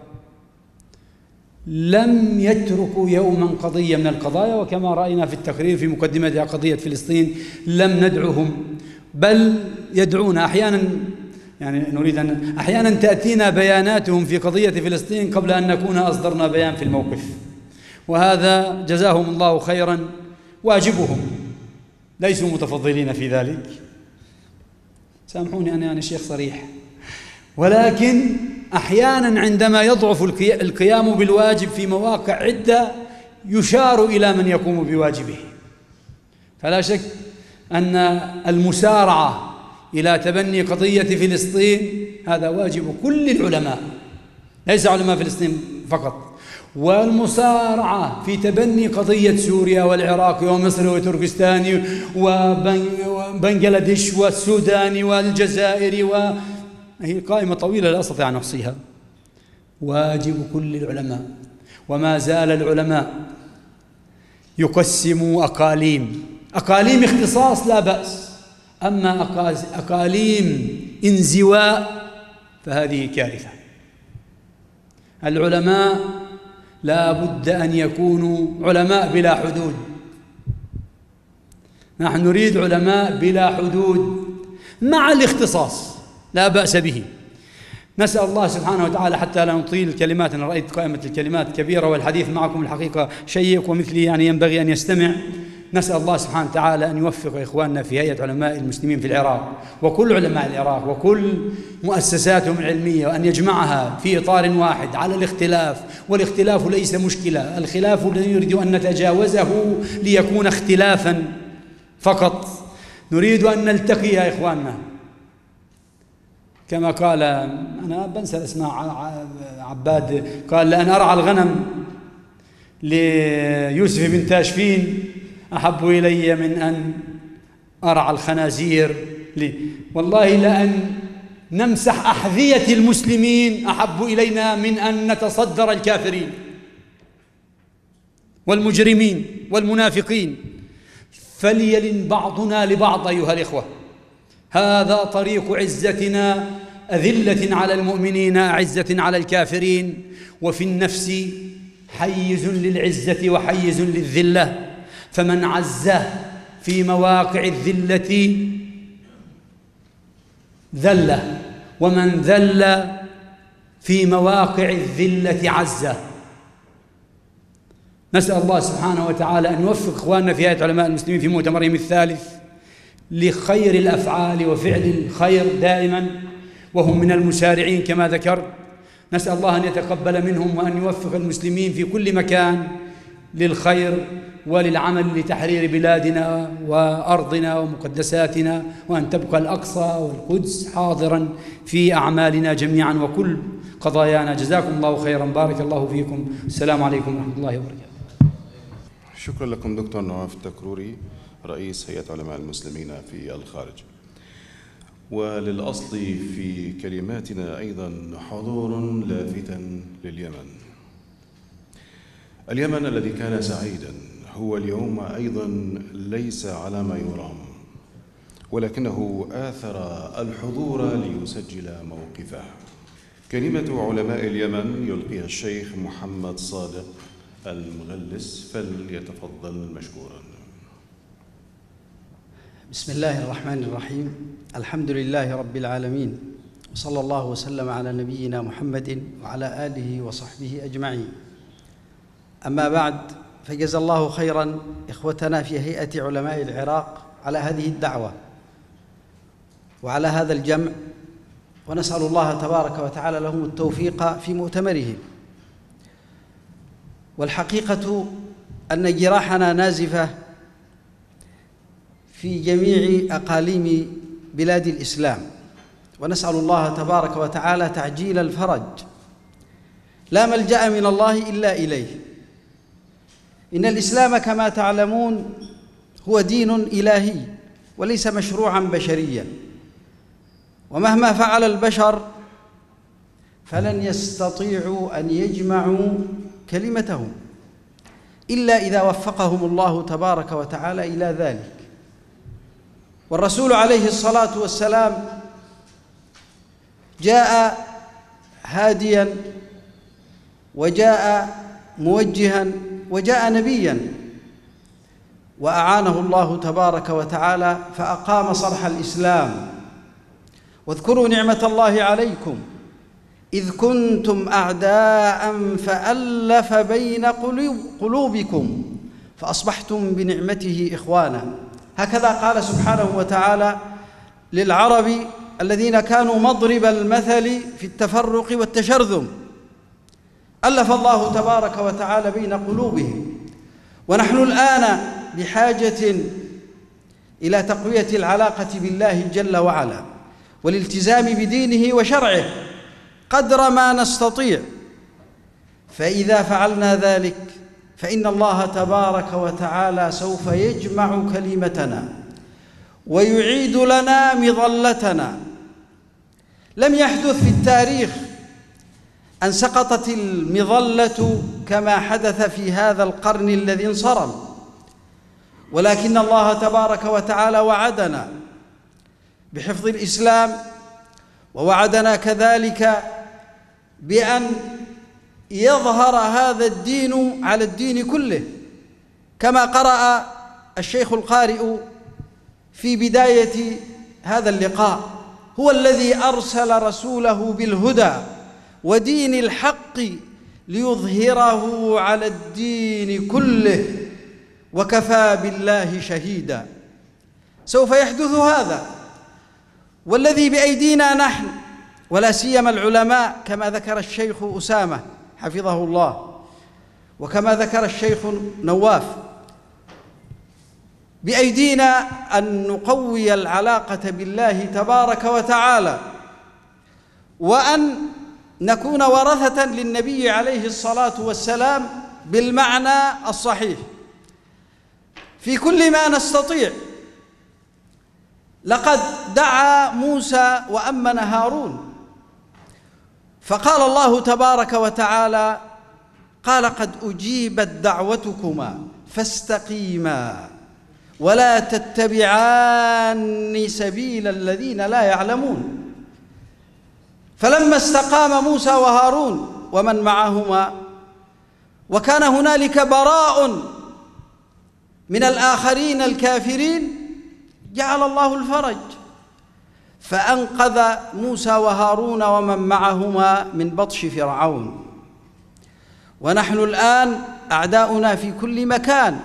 لم يتركوا يوما قضية من القضايا، وكما رأينا في التقرير في مقدمة قضية فلسطين لم ندعوهم بل يدعون أحيانا، يعني نريد أن أحيانا تأتينا بياناتهم في قضية فلسطين قبل أن نكون أصدرنا بيان في الموقف، وهذا جزاهم الله خيرا واجبهم، ليسوا متفضلين في ذلك، سامحوني أنا شيخ صريح، ولكن أحيانا عندما يضعف القيام بالواجب في مواقع عدة يشار إلى من يقوم بواجبه. فلا شك أن المسارعة إلى تبني قضية فلسطين هذا واجب كل العلماء، ليس علماء فلسطين فقط، والمسارعة في تبني قضية سوريا والعراق ومصر وتركستان وبنغلاديش والسودان والجزائر هي قائمة طويلة لا أستطيع أن أحصيها، واجب كل العلماء. وما زال العلماء يقسموا أقاليم اختصاص لا بأس، أما أقاليم انزواء فهذه كارثة. العلماء لا بد أن يكونوا علماء بلا حدود، نحن نريد علماء بلا حدود مع الاختصاص لا بأس به، نسأل الله سبحانه وتعالى حتى لا نطيل الكلمات، أنا رأيت قائمة الكلمات كبيرة والحديث معكم الحقيقة شيق ومثلي يعني ينبغي أن يستمع. نسأل الله سبحانه وتعالى أن يوفق إخواننا في هيئة علماء المسلمين في العراق وكل علماء العراق وكل مؤسساتهم العلمية، وأن يجمعها في إطار واحد على الاختلاف، والاختلاف ليس مشكلة، الخلاف الذي نريد أن نتجاوزه ليكون اختلافا فقط. نريد أن نلتقي يا إخواننا كما قال، أنا بنسى اسمه، عباد قال: لأن أرعى الغنم ليوسف بن تاشفين أحب إلي من أن أرعى الخنازير والله لأن نمسح أحذية المسلمين أحب إلينا من أن نتصدر الكافرين والمجرمين والمنافقين. فليلن بعضنا لبعض أيها الإخوة، هذا طريق عزتنا، أذلة على المؤمنين أعزة على الكافرين، وفي النفس حيز للعزة وحيز للذلة، فمن عز في مواقع الذلة ذل، ومن ذل في مواقع الذلة عز. نسأل الله سبحانه وتعالى أن يوفق إخواننا في هيئة علماء المسلمين في مؤتمرهم الثالث لخير الأفعال وفعل الخير دائما، وهم من المسارعين كما ذكرت. نسأل الله أن يتقبل منهم وأن يوفق المسلمين في كل مكان للخير وللعمل لتحرير بلادنا وأرضنا ومقدساتنا، وأن تبقى الأقصى والقدس حاضرا في أعمالنا جميعا وكل قضايانا. جزاكم الله خيرا، بارك الله فيكم، السلام عليكم ورحمة الله وبركاته. شكرا لكم دكتور نواف التكروري رئيس هيئة علماء المسلمين في الخارج. وللأصل في كلماتنا أيضا حضور لافت لليمن. اليمن الذي كان سعيدا هو اليوم أيضا ليس على ما يرام، ولكنه آثر الحضور ليسجل موقفه. كلمة علماء اليمن يلقيها الشيخ محمد صادق المغلس، فليتفضل مشكورا. بسم الله الرحمن الرحيم، الحمد لله رب العالمين، وصلى الله وسلم على نبينا محمد وعلى آله وصحبه أجمعين. أما بعد، فجزا الله خيرا إخوتنا في هيئة علماء العراق على هذه الدعوة وعلى هذا الجمع، ونسأل الله تبارك وتعالى لهم التوفيق في مؤتمرهم. والحقيقة أن جراحنا نازفة في جميع أقاليم بلاد الإسلام، ونسأل الله تبارك وتعالى تعجيل الفرج. لا ملجأ من الله إلا إليه. إن الإسلام كما تعلمون هو دين إلهي وليس مشروعا بشريا، ومهما فعل البشر فلن يستطيعوا أن يجمعوا كلمتهم إلا إذا وفقهم الله تبارك وتعالى إلى ذلك. والرسول عليه الصلاة والسلام جاء هاديا وجاء موجها وجاء نبيا، وأعانه الله تبارك وتعالى فأقام صرح الإسلام. واذكروا نعمة الله عليكم إذ كنتم أعداء فألف بين قلوبكم فأصبحتم بنعمته إخوانا. هكذا قال سبحانه وتعالى للعرب الذين كانوا مضرب المثل في التفرق والتشرذم، ألف الله تبارك وتعالى بين قلوبهم. ونحن الآن بحاجة إلى تقوية العلاقة بالله جل وعلا والالتزام بدينه وشرعه قدر ما نستطيع، فإذا فعلنا ذلك فإن الله تبارك وتعالى سوف يجمع كلمتنا ويعيد لنا مظلتنا. لم يحدث في التاريخ أن سقطت المظلة كما حدث في هذا القرن الذي انصرم، ولكن الله تبارك وتعالى وعدنا بحفظ الإسلام، ووعدنا كذلك بأن يظهر هذا الدين على الدين كله، كما قرأ الشيخ القارئ في بداية هذا اللقاء: هو الذي أرسل رسوله بالهدى ودين الحق ليظهره على الدين كله وكفى بالله شهيدا. سوف يحدث هذا، والذي بأيدينا نحن ولا سيما العلماء كما ذكر الشيخ أسامة حفظه الله وكما ذكر الشيخ نواف، بأيدينا أن نقوي العلاقة بالله تبارك وتعالى، وأن نكون ورثة للنبي عليه الصلاة والسلام بالمعنى الصحيح في كل ما نستطيع. لقد دعا موسى وأمن هارون، فقال الله تبارك وتعالى: قال قد أجيبت دعوتكما فاستقيما ولا تتبعان سبيل الذين لا يعلمون. فلما استقام موسى وهارون ومن معهما وكان هنالك براء من الآخرين الكافرين، جعل الله الفرج فأنقذ موسى وهارون ومن معهما من بطش فرعون. ونحن الآن أعداؤنا في كل مكان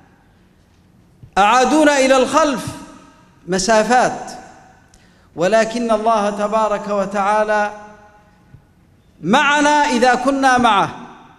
أعادونا إلى الخلف مسافات، ولكن الله تبارك وتعالى معنا إذا كنا معه.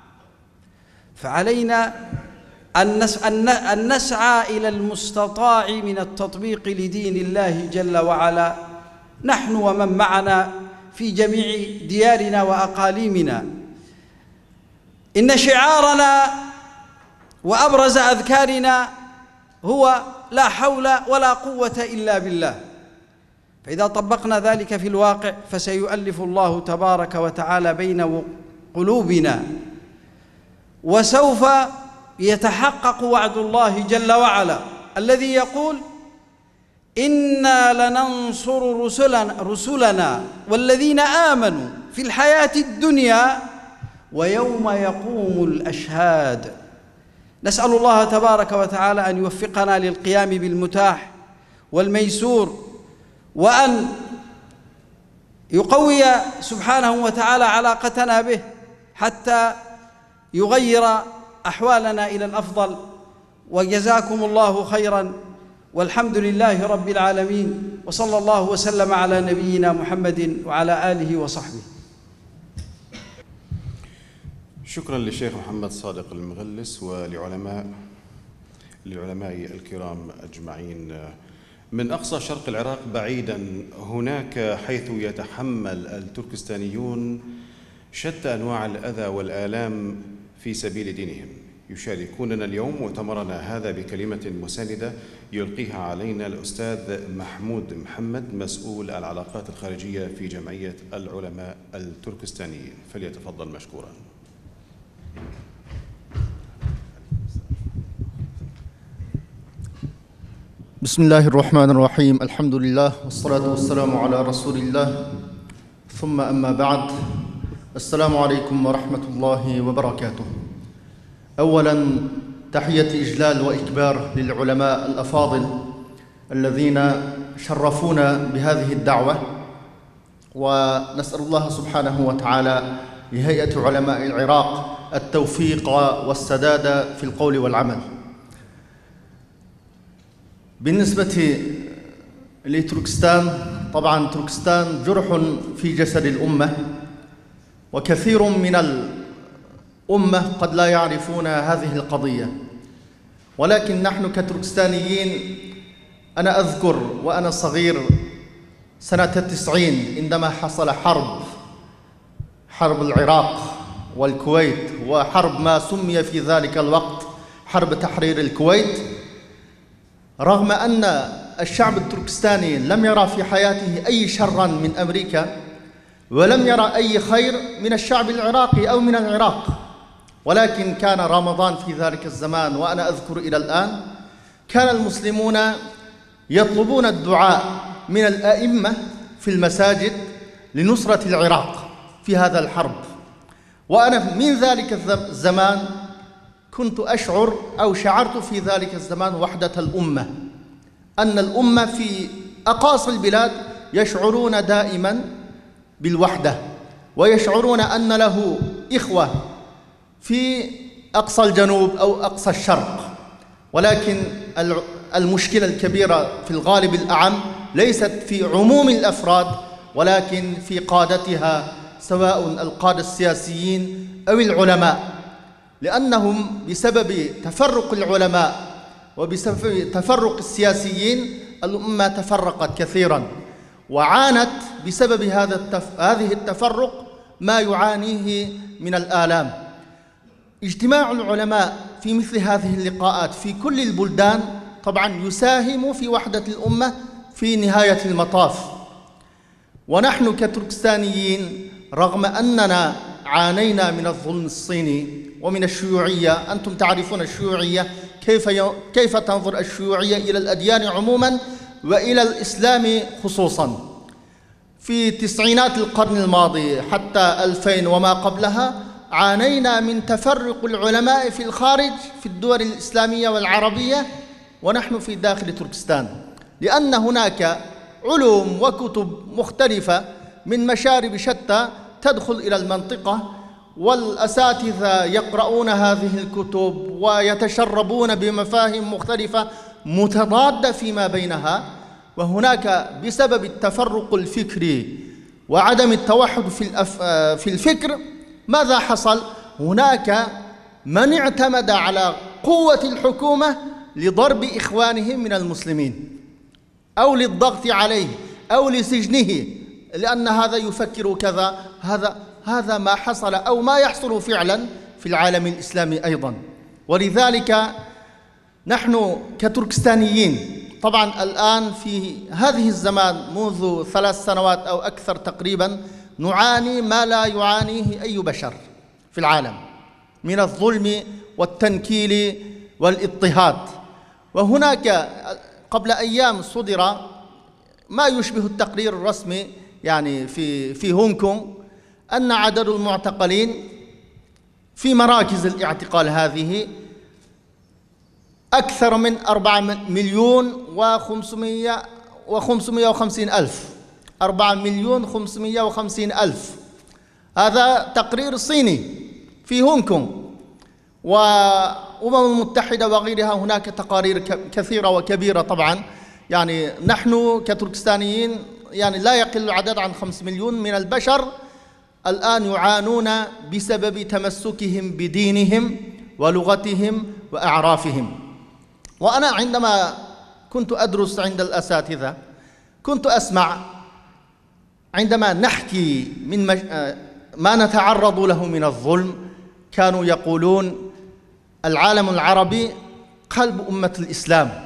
فعلينا أن نسعى إلى المستطاع من التطبيق لدين الله جل وعلا، نحن ومن معنا في جميع ديارنا وأقاليمنا. إن شعارنا وأبرز أذكارنا هو لا حول ولا قوة إلا بالله. فإذا طبقنا ذلك في الواقع فسيؤلف الله تبارك وتعالى بين قلوبنا، وسوف يتحقق وعد الله جل وعلا الذي يقول: إنا لننصر رسلنا والذين آمنوا في الحياة الدنيا ويوم يقوم الأشهاد. نسأل الله تبارك وتعالى أن يوفقنا للقيام بالمتاح والميسور، وأن يقوي سبحانه وتعالى علاقتنا به حتى يغير أحوالنا إلى الأفضل. وجزاكم الله خيرا، والحمد لله رب العالمين، وصلى الله وسلم على نبينا محمد وعلى آله وصحبه. شكرا للشيخ محمد صادق المغلس ولعلماء الكرام أجمعين. من أقصى شرق العراق بعيدا هناك حيث يتحمل التركستانيون شتى أنواع الأذى والآلام في سبيل دينهم. يشاركوننا اليوم مؤتمرنا هذا بكلمة مساندة يلقيها علينا الأستاذ محمود محمد، مسؤول العلاقات الخارجية في جمعية العلماء التركستانيين، فليتفضل مشكورا. بسم الله الرحمن الرحيم. الحمد لله والصلاة والسلام على رسول الله، ثم أما بعد. السلام عليكم ورحمة الله وبركاته. أولا تحية إجلال وإكبار للعلماء الأفاضل الذين شرفونا بهذه الدعوة، ونسأل الله سبحانه وتعالى لهيئة علماء العراق التوفيق والسداد في القول والعمل. بالنسبة لتركستان، طبعا تركستان جرح في جسد الأمة، وكثير من الأمة قد لا يعرفون هذه القضية، ولكن نحن كتركستانيين، أنا أذكر وأنا صغير سنة 90 عندما حصل حرب العراق والكويت، وحرب ما سمي في ذلك الوقت حرب تحرير الكويت. رغم أن الشعب التركستاني لم يرى في حياته أي شرا من أمريكا، ولم يرى أي خير من الشعب العراقي أو من العراق، ولكن كان رمضان في ذلك الزمان، وأنا أذكر إلى الآن كان المسلمون يطلبون الدعاء من الأئمة في المساجد لنصرة العراق في هذا الحرب. وأنا من ذلك الزمان كنت أشعر أو شعرت في ذلك الزمان وحدة الأمة، أن الأمة في أقاصي البلاد يشعرون دائما بالوحدة، ويشعرون أن له إخوة في أقصى الجنوب أو أقصى الشرق. ولكن المشكلة الكبيرة في الغالب الأعم ليست في عموم الأفراد، ولكن في قادتها، سواء القادة السياسيين أو العلماء، لأنهم بسبب تفرق العلماء وبسبب تفرق السياسيين الأمة تفرقت كثيرا، وعانت بسبب هذه التفرق ما يعانيه من الآلام. اجتماع العلماء في مثل هذه اللقاءات في كل البلدان طبعا يساهم في وحدة الأمة في نهاية المطاف. ونحن كتركستانيين رغم أننا عانينا من الظلم الصيني ومن الشيوعية، أنتم تعرفون الشيوعية كيف تنظر الشيوعية إلى الأديان عموما وإلى الإسلام خصوصا. في تسعينات القرن الماضي حتى 2000 وما قبلها عانينا من تفرق العلماء في الخارج في الدول الإسلامية والعربية ونحن في داخل تركستان، لأن هناك علوم وكتب مختلفة من مشارب شتى تدخل إلى المنطقة، والأساتذة يقرؤون هذه الكتب ويتشربون بمفاهيم مختلفة متضادة فيما بينها. وهناك بسبب التفرق الفكري وعدم التوحد في الفكر ماذا حصل؟ هناك من اعتمد على قوة الحكومة لضرب إخوانهم من المسلمين أو للضغط عليه أو لسجنه، لأن هذا يفكر كذا. هذا ما حصل أو ما يحصل فعلا في العالم الإسلامي أيضا. ولذلك نحن كتركستانيين طبعا الآن في هذه الزمان منذ 3 سنوات أو أكثر تقريبا نعاني ما لا يعانيه أي بشر في العالم من الظلم والتنكيل والاضطهاد. وهناك قبل أيام صدر ما يشبه التقرير الرسمي يعني في هونغ كونغ أن عدد المعتقلين في مراكز الاعتقال هذه أكثر من 4,550,000 4,550,000. هذا تقرير صيني في هونغ كونغ، وأمم المتحدة وغيرها هناك تقارير كثيرة وكبيرة. طبعا يعني نحن كتركستانيين يعني لا يقل العدد عن 5 مليون من البشر الآن يعانون بسبب تمسكهم بدينهم ولغتهم وأعرافهم. وأنا عندما كنت أدرس عند الأساتذة كنت أسمع عندما نحكي من ما نتعرض له من الظلم، كانوا يقولون العالم العربي قلب أمة الإسلام،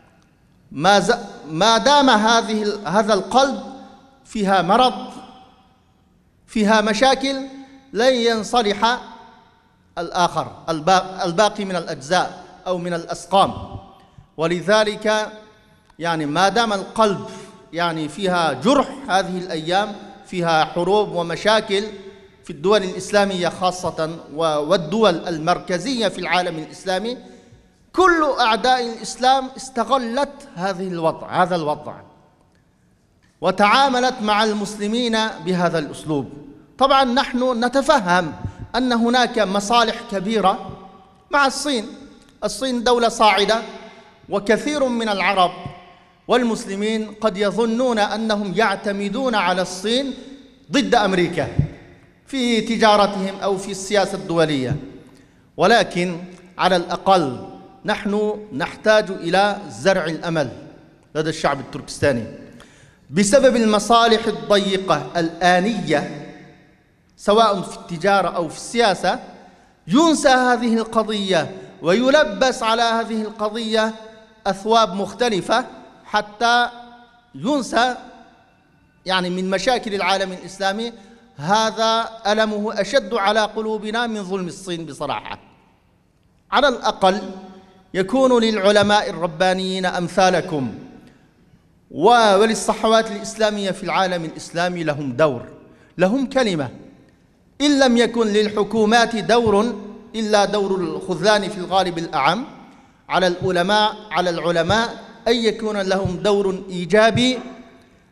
ما دام هذا القلب فيها مرض فيها مشاكل لن ينصلح الآخر الباقي من الأجزاء أو من الأسقام. ولذلك يعني ما دام القلب يعني فيها جرح، هذه الأيام فيها حروب ومشاكل في الدول الإسلامية خاصة والدول المركزية في العالم الإسلامي، كل أعداء الإسلام استغلت هذا الوضع وتعاملت مع المسلمين بهذا الأسلوب. طبعا نحن نتفهم أن هناك مصالح كبيرة مع الصين. الصين دولة صاعدة، وكثير من العرب والمسلمين قد يظنون أنهم يعتمدون على الصين ضد أمريكا في تجارتهم أو في السياسة الدولية، ولكن على الأقل نحن نحتاج إلى زرع الأمل لدى الشعب التركستاني. بسبب المصالح الضيقة الآنية سواء في التجارة أو في السياسة ينسى هذه القضية ويلبس على هذه القضية أثواب مختلفة حتى ينسى يعني من مشاكل العالم الإسلامي. هذا ألمه أشد على قلوبنا من ظلم الصين بصراحة. على الأقل يكون للعلماء الربانيين أمثالكم وللصحوات الإسلامية في العالم الإسلامي لهم دور، لهم كلمة. إن لم يكن للحكومات دور إلا دور الخذلان في الغالب الأعم، على العلماء أن يكون لهم دور إيجابي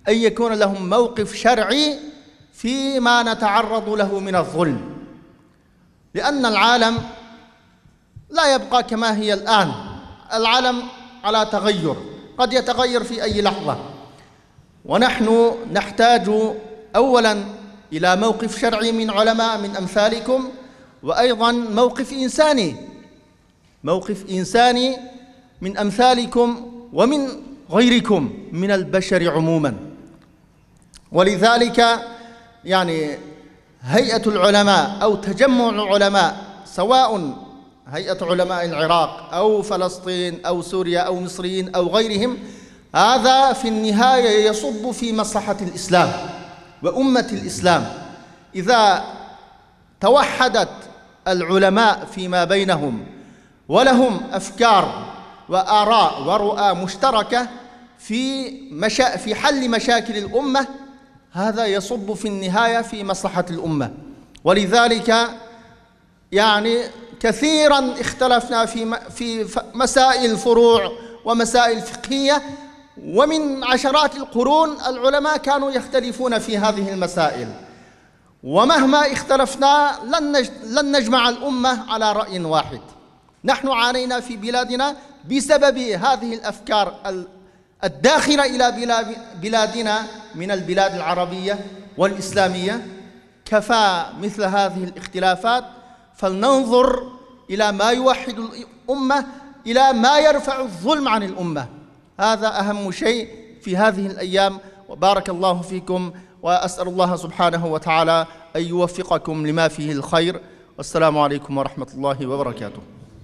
أن يكون لهم موقف شرعي فيما نتعرض له من الظلم، لأن العالم لا يبقى كما هي الآن، العالم على تغير، قد يتغير في أي لحظة، ونحن نحتاج أولاً إلى موقف شرعي من علماء من أمثالكم، وأيضاً موقف إنساني من أمثالكم ومن غيركم من البشر عموماً. ولذلك يعني هيئة العلماء أو تجمع العلماء، سواء هيئة علماء العراق أو فلسطين أو سوريا أو مصريين أو غيرهم، هذا في النهاية يصب في مصلحة الإسلام وأمة الإسلام. إذا توحدت العلماء فيما بينهم ولهم أفكار وآراء ورؤى مشتركة في حل مشاكل الأمة، هذا يصب في النهاية في مصلحة الأمة. ولذلك يعني كثيراً اختلفنا في مسائل الفروع ومسائل فقهية، ومن عشرات القرون العلماء كانوا يختلفون في هذه المسائل، ومهما اختلفنا لن نجمع الأمة على رأي واحد. نحن عانينا في بلادنا بسبب هذه الأفكار الداخلة إلى بلادنا من البلاد العربية والإسلامية. كفى مثل هذه الاختلافات، فلننظر إلى ما يوحد الأمة، إلى ما يرفع الظلم عن الأمة. هذا أهم شيء في هذه الأيام، وبارك الله فيكم، وأسأل الله سبحانه وتعالى أن يوفقكم لما فيه الخير، والسلام عليكم ورحمة الله وبركاته.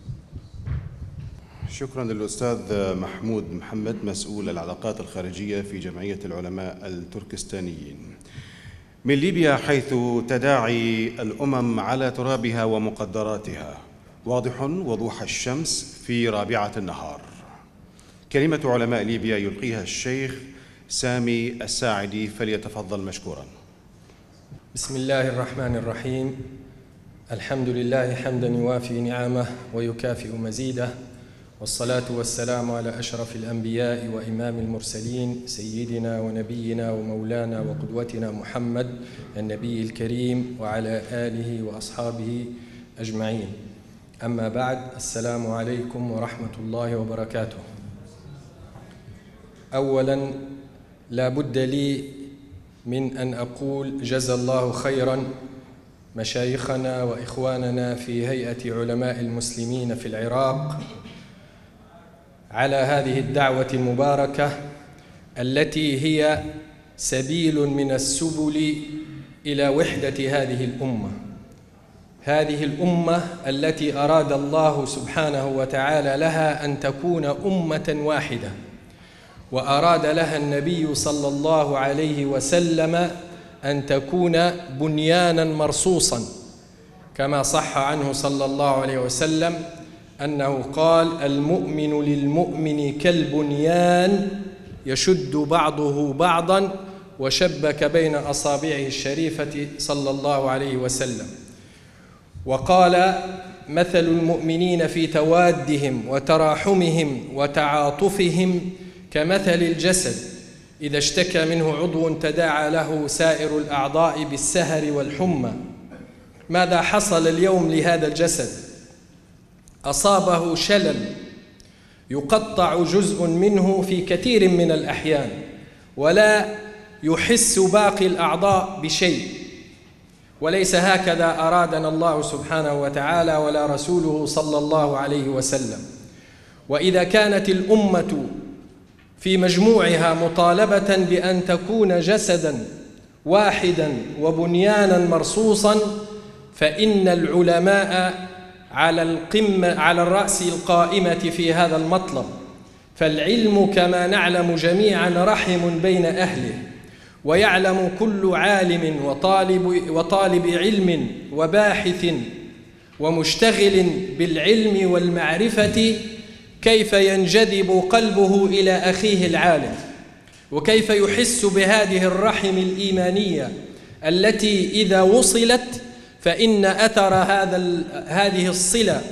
شكرا للأستاذ محمود محمد، مسؤول العلاقات الخارجية في جمعية العلماء التركستانيين من ليبيا، حيث تداعي الأمم على ترابها ومقدراتها واضح وضوح الشمس في رابعة النهار. كلمة علماء ليبيا يلقيها الشيخ سامي الساعدي، فليتفضل مشكورا. بسم الله الرحمن الرحيم. الحمد لله حمدا يوافي نعمه ويكافئ مزيده، والصلاة والسلام على أشرف الأنبياء وإمام المرسلين سيدنا ونبينا ومولانا وقدوتنا محمد النبي الكريم، وعلى آله وأصحابه أجمعين. أما بعد، السلام عليكم ورحمة الله وبركاته. أولاً، لا بد لي من أن أقول جزا الله خيراً مشايخنا وإخواننا في هيئة علماء المسلمين في العراق على هذه الدعوة المباركة، التي هي سبيل من السبل إلى وحدة هذه الأمة، هذه الأمة التي أراد الله سبحانه وتعالى لها أن تكون أمة واحدة، وأراد لها النبي صلى الله عليه وسلم أن تكون بنيانا مرصوصا، كما صح عنه صلى الله عليه وسلم أنه قال: المؤمن للمؤمن كالبنيان يشد بعضه بعضا، وشبك بين أصابعه الشريفة صلى الله عليه وسلم. وقال: مثل المؤمنين في توادهم وتراحمهم وتعاطفهم كمثل الجسد إذا اشتكى منه عضو تداعى له سائر الأعضاء بالسهر والحمى. ماذا حصل اليوم لهذا الجسد؟ أصابه شلل يقطع جزء منه في كثير من الأحيان، ولا يحس باقي الأعضاء بشيء، وليس هكذا أرادنا الله سبحانه وتعالى ولا رسوله صلى الله عليه وسلم. وإذا كانت الأمة في مجموعها مطالبة بأن تكون جسداً واحداً وبنياناً مرصوصاً، فإن العلماء على الرأس القائمة في هذا المطلب. فالعلم كما نعلم جميعاً رحم بين أهله، ويعلم كل عالم وطالب علم وباحث ومشتغل بالعلم والمعرفة كيف ينجذب قلبه إلى أخيه العالم، وكيف يحس بهذه الرحم الإيمانية التي إذا وصلت فإن أثر هذه الصلة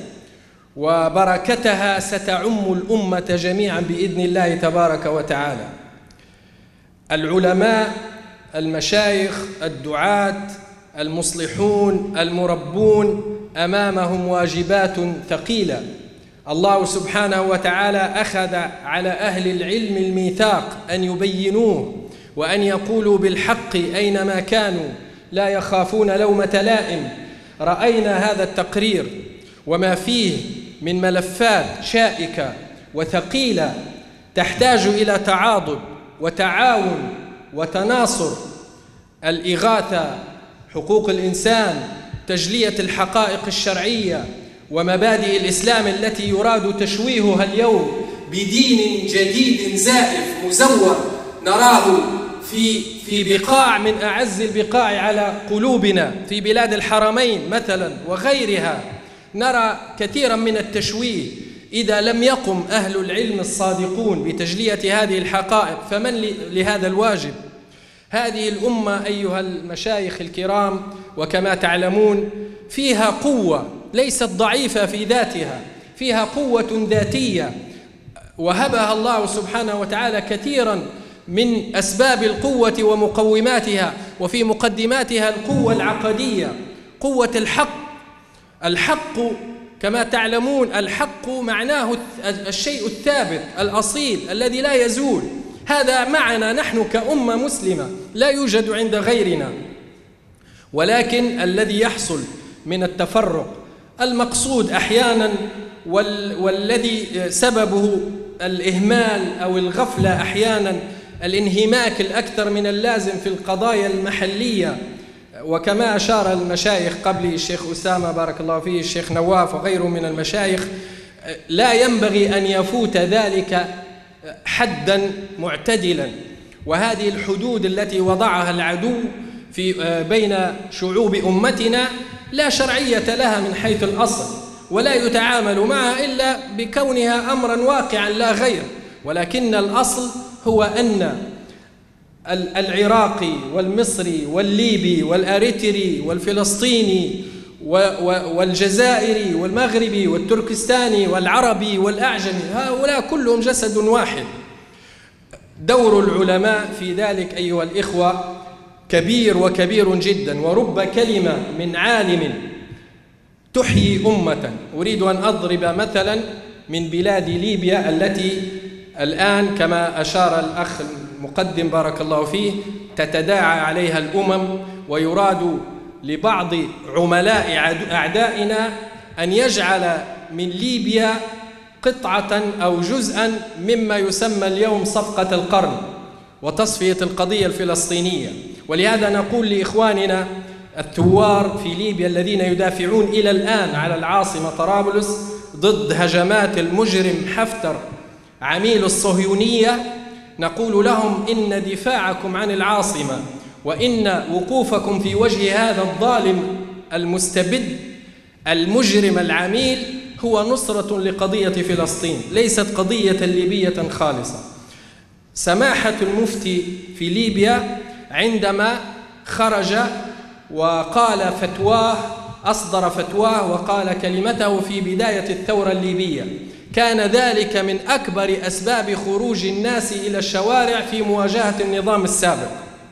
وبركتها ستعم الأمة جميعا بإذن الله تبارك وتعالى. العلماء، المشايخ، الدعاة، المصلحون، المربون أمامهم واجبات ثقيلة. الله سبحانه وتعالى أخذ على أهل العلم الميثاق أن يبينوه وأن يقولوا بالحق أينما كانوا لا يخافون لومة لائم. رأينا هذا التقرير وما فيه من ملفات شائكة وثقيلة تحتاج إلى تعاضد وتعاون وتناصر. الإغاثة، حقوق الإنسان، تجلية الحقائق الشرعية ومبادئ الإسلام التي يراد تشويهها اليوم بدين جديد زائف مزور نراه في بقاع من أعز البقاع على قلوبنا في بلاد الحرمين مثلا وغيرها. نرى كثيرا من التشويه. إذا لم يقم أهل العلم الصادقون بتجلية هذه الحقائق فمن لهذا الواجب؟ هذه الأمة أيها المشايخ الكرام وكما تعلمون فيها قوة ليست ضعيفة في ذاتها، فيها قوة ذاتية وهبها الله سبحانه وتعالى كثيرا من أسباب القوة ومقوماتها، وفي مقدماتها القوة العقدية، قوة الحق. الحق كما تعلمون الحق معناه الشيء الثابت الأصيل الذي لا يزول. هذا معنا نحن كأمة مسلمة لا يوجد عند غيرنا، ولكن الذي يحصل من التفرق المقصود أحيانا والذي سببه الإهمال أو الغفلة، أحيانا الانهماك الأكثر من اللازم في القضايا المحلية، وكما أشار المشايخ قبلي الشيخ أسامة بارك الله فيه، الشيخ نواف وغيره من المشايخ، لا ينبغي أن يفوت ذلك حدا معتدلا. وهذه الحدود التي وضعها العدو بين شعوب أمتنا لا شرعية لها من حيث الأصل، ولا يتعامل معها إلا بكونها أمرا واقعا لا غير. ولكن الأصل هو أن العراقي والمصري والليبي والأريتري والفلسطيني والجزائري والمغربي والتركستاني والعربي والأعجمي هؤلاء كلهم جسد واحد. دور العلماء في ذلك أيها الإخوة كبير وكبير جدا، ورب كلمة من عالم تحيي أمة. أريد أن أضرب مثلا من بلاد ليبيا التي الآن كما أشار الأخ المقدم بارك الله فيه تتداعى عليها الأمم، ويراد لبعض عملاء أعدائنا أن يجعل من ليبيا قطعة أو جزءا مما يسمى اليوم صفقة القرن وتصفية القضية الفلسطينية. ولهذا نقول لإخواننا الثوار في ليبيا الذين يدافعون إلى الآن على العاصمة طرابلس ضد هجمات المجرم حفتر عميل الصهيونية، نقول لهم إن دفاعكم عن العاصمة وإن وقوفكم في وجه هذا الظالم المستبد المجرم العميل هو نصرة لقضية فلسطين، ليست قضية ليبية خالصة. سماحة المفتي في ليبيا عندما خرج وقال فتواه، أصدر فتواه وقال كلمته في بداية الثورة الليبية، كان ذلك من أكبر أسباب خروج الناس إلى الشوارع في مواجهة النظام السابق.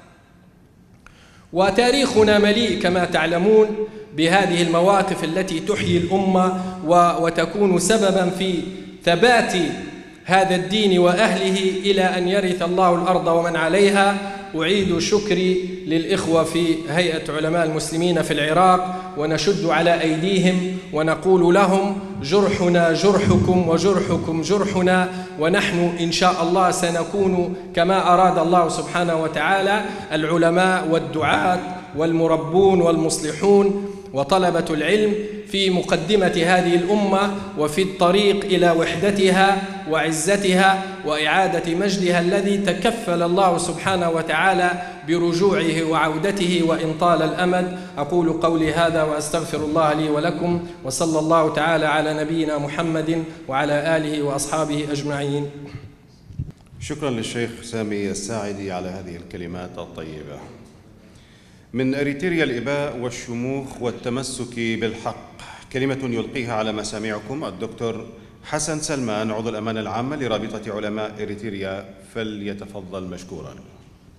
وتاريخنا مليء كما تعلمون بهذه المواقف التي تحيي الأمة وتكون سببا في ثبات هذا الدين وأهله إلى أن يرث الله الأرض ومن عليها. أعيد شكري للإخوة في هيئة علماء المسلمين في العراق، ونشد على أيديهم ونقول لهم جرحنا جرحكم وجرحكم جرحنا، ونحن إن شاء الله سنكون كما أراد الله سبحانه وتعالى العلماء والدعاة والمربون والمصلحون وطلبة العلم في مقدمة هذه الأمة وفي الطريق إلى وحدتها وعزتها وإعادة مجدها الذي تكفل الله سبحانه وتعالى برجوعه وعودته وإن طال الأمد. أقول قولي هذا وأستغفر الله لي ولكم، وصلى الله تعالى على نبينا محمد وعلى آله وأصحابه أجمعين. شكرا للشيخ سامي الساعدي على هذه الكلمات الطيبة. من أريتريا الإباء والشموخ والتمسك بالحق، كلمة يلقيها على مسامعكم الدكتور حسن سلمان عضو الأمانة العامة لرابطة علماء إريتريا، فليتفضل مشكورا.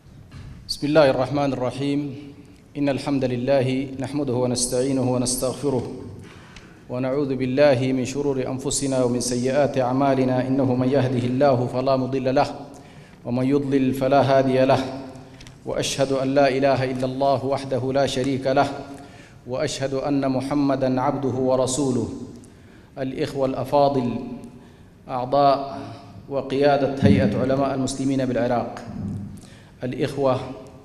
بسم الله الرحمن الرحيم. إن الحمد لله نحمده ونستعينه ونستغفره ونعوذ بالله من شرور أنفسنا ومن سيئات أعمالنا. إنه من يهده الله فلا مضل له ومن يضلل فلا هادي له، وأشهد أن لا إله إلا الله وحده لا شريك له، وأشهد أن محمدًا عبده ورسوله. الإخوة الأفاضل، أعضاء وقيادة هيئة علماء المسلمين بالعراق، الإخوة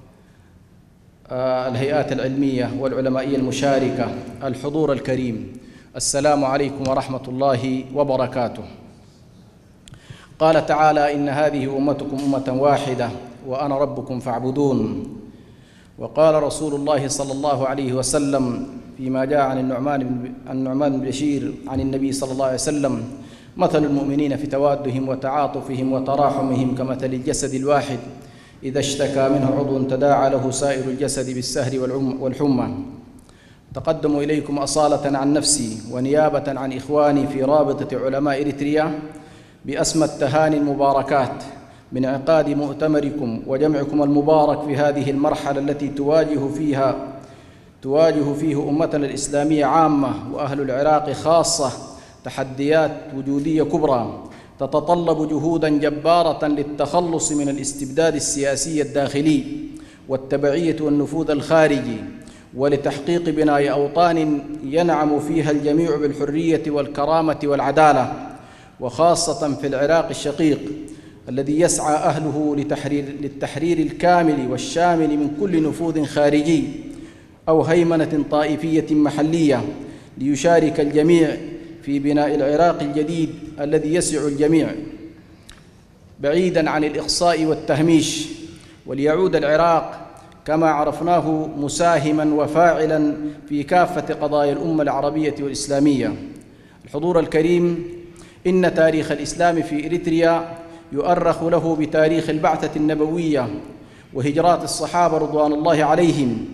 الهيئات العلمية والعلمائية المشاركة، الحضور الكريم، السلام عليكم ورحمة الله وبركاته. قال تعالى: إن هذه أمتكم أمة واحدة وأنا ربكم فاعبدون. وقال رسول الله صلى الله عليه وسلم فيما جاء عن النعمان بن بشير عن النبي صلى الله عليه وسلم: مثل المؤمنين في توادهم وتعاطفهم وتراحمهم كمثل الجسد الواحد إذا اشتكى منه عضو تداعى له سائر الجسد بالسهر والحمى. تقدم إليكم أصالة عن نفسي ونيابة عن إخواني في رابطة علماء إريتريا بأسمى التهاني المباركات من انعقاد مؤتمركم وجمعكم المبارك في هذه المرحلة التي تواجه فيه أمتنا الإسلامية عامة وأهل العراق خاصة تحديات وجودية كبرى تتطلب جهوداً جبارة للتخلص من الاستبداد السياسي الداخلي والتبعية والنفوذ الخارجي، ولتحقيق بناء أوطان ينعم فيها الجميع بالحرية والكرامة والعدالة، وخاصة في العراق الشقيق الذي يسعى أهله للتحرير الكامل والشامل من كل نفوذ خارجي أو هيمنة طائفية محلية، ليشارك الجميع في بناء العراق الجديد الذي يسع الجميع بعيداً عن الإقصاء والتهميش، وليعود العراق كما عرفناه مساهماً وفاعلاً في كافة قضايا الأمة العربية والإسلامية. الحضور الكريم، إن تاريخ الإسلام في إريتريا يؤرخ له بتاريخ البعثة النبوية وهجرات الصحابة رضوان الله عليهم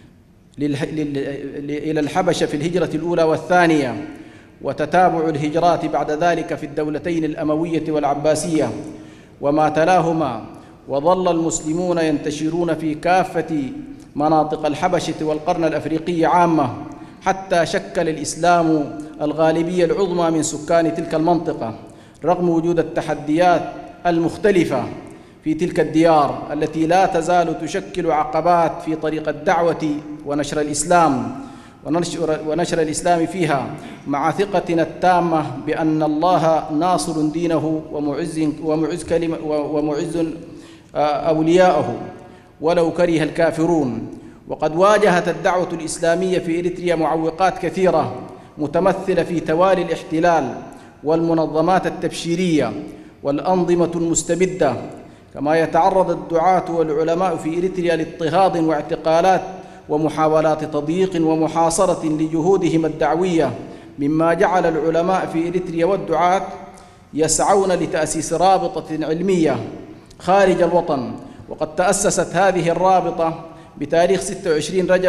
إلى الحبشة في الهجرة الأولى والثانية، وتتابع الهجرات بعد ذلك في الدولتين الأموية والعباسية وما تلاهما، وظل المسلمون ينتشرون في كافة مناطق الحبشة والقرن الأفريقي عامة، حتى شكل الإسلام الغالبية العظمى من سكان تلك المنطقة، رغم وجود التحديات المختلفة في تلك الديار التي لا تزال تشكل عقبات في طريق الدعوة ونشر الإسلام فيها، مع ثقتنا التامة بأن الله ناصر دينه ومعز أولياءه ولو كره الكافرون. وقد واجهت الدعوة الإسلامية في إريتريا معوقات كثيرة متمثلة في توالي الاحتلال والمنظمات التبشيرية والأنظمة المستبدة، كما يتعرض الدعاة والعلماء في إريتريا لاضطهاد واعتقالات ومحاولات تضييق ومحاصرة لجهودهم الدعوية، مما جعل العلماء في إريتريا والدعاة يسعون لتأسيس رابطة علمية خارج الوطن. وقد تأسست هذه الرابطة بتاريخ 26 رجب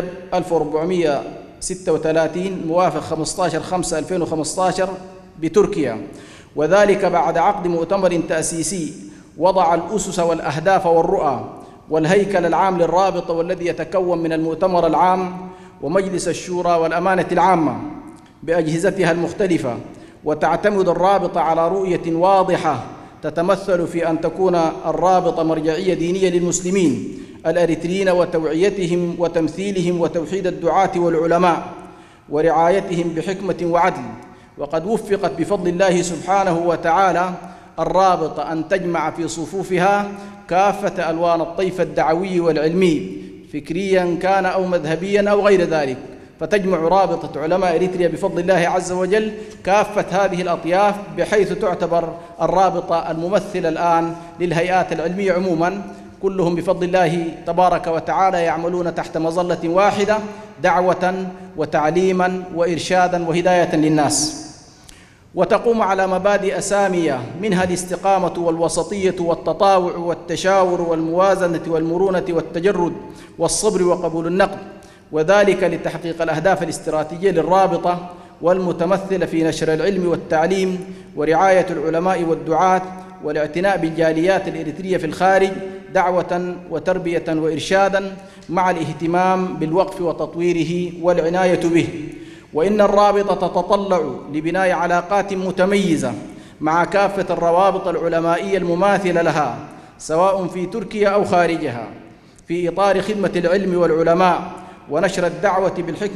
1436 موافق 15/5/2015 بتركيا، وذلك بعد عقد مؤتمر تأسيسي وضع الأسس والأهداف والرؤى والهيكل العام للرابطة، والذي يتكون من المؤتمر العام ومجلس الشورى والأمانة العامة بأجهزتها المختلفة. وتعتمد الرابطة على رؤية واضحة تتمثل في أن تكون الرابطة مرجعية دينية للمسلمين الأريتريين، وتوعيتهم وتمثيلهم وتوحيد الدعاة والعلماء ورعايتهم بحكمة وعدل. وقد وفقت بفضل الله سبحانه وتعالى الرابطة أن تجمع في صفوفها كافة ألوان الطيف الدعوي والعلمي، فكرياً كان أو مذهبياً أو غير ذلك، فتجمع رابطة علماء إريتريا بفضل الله عز وجل كافة هذه الأطياف، بحيث تعتبر الرابطة الممثلة الآن للهيئات العلمية عموماً، كلهم بفضل الله تبارك وتعالى يعملون تحت مظلة واحدة، دعوة وتعليماً وإرشاداً وهداية للناس. وتقوم على مبادئ سامية، منها الاستقامة والوسطية والتطاوع والتشاور والموازنة والمرونة والتجرد والصبر وقبول النقد، وذلك لتحقيق الأهداف الاستراتيجية للرابطة والمتمثلة في نشر العلم والتعليم ورعاية العلماء والدعاة والاعتناء بالجاليات الإريترية في الخارج دعوة وتربية وإرشادا مع الاهتمام بالوقف وتطويره والعناية به. وإن الرابطة تتطلع لبناء علاقات متميزة مع كافة الروابط العلمائية المماثلة لها سواء في تركيا أو خارجها في إطار خدمة العلم والعلماء ونشر الدعوة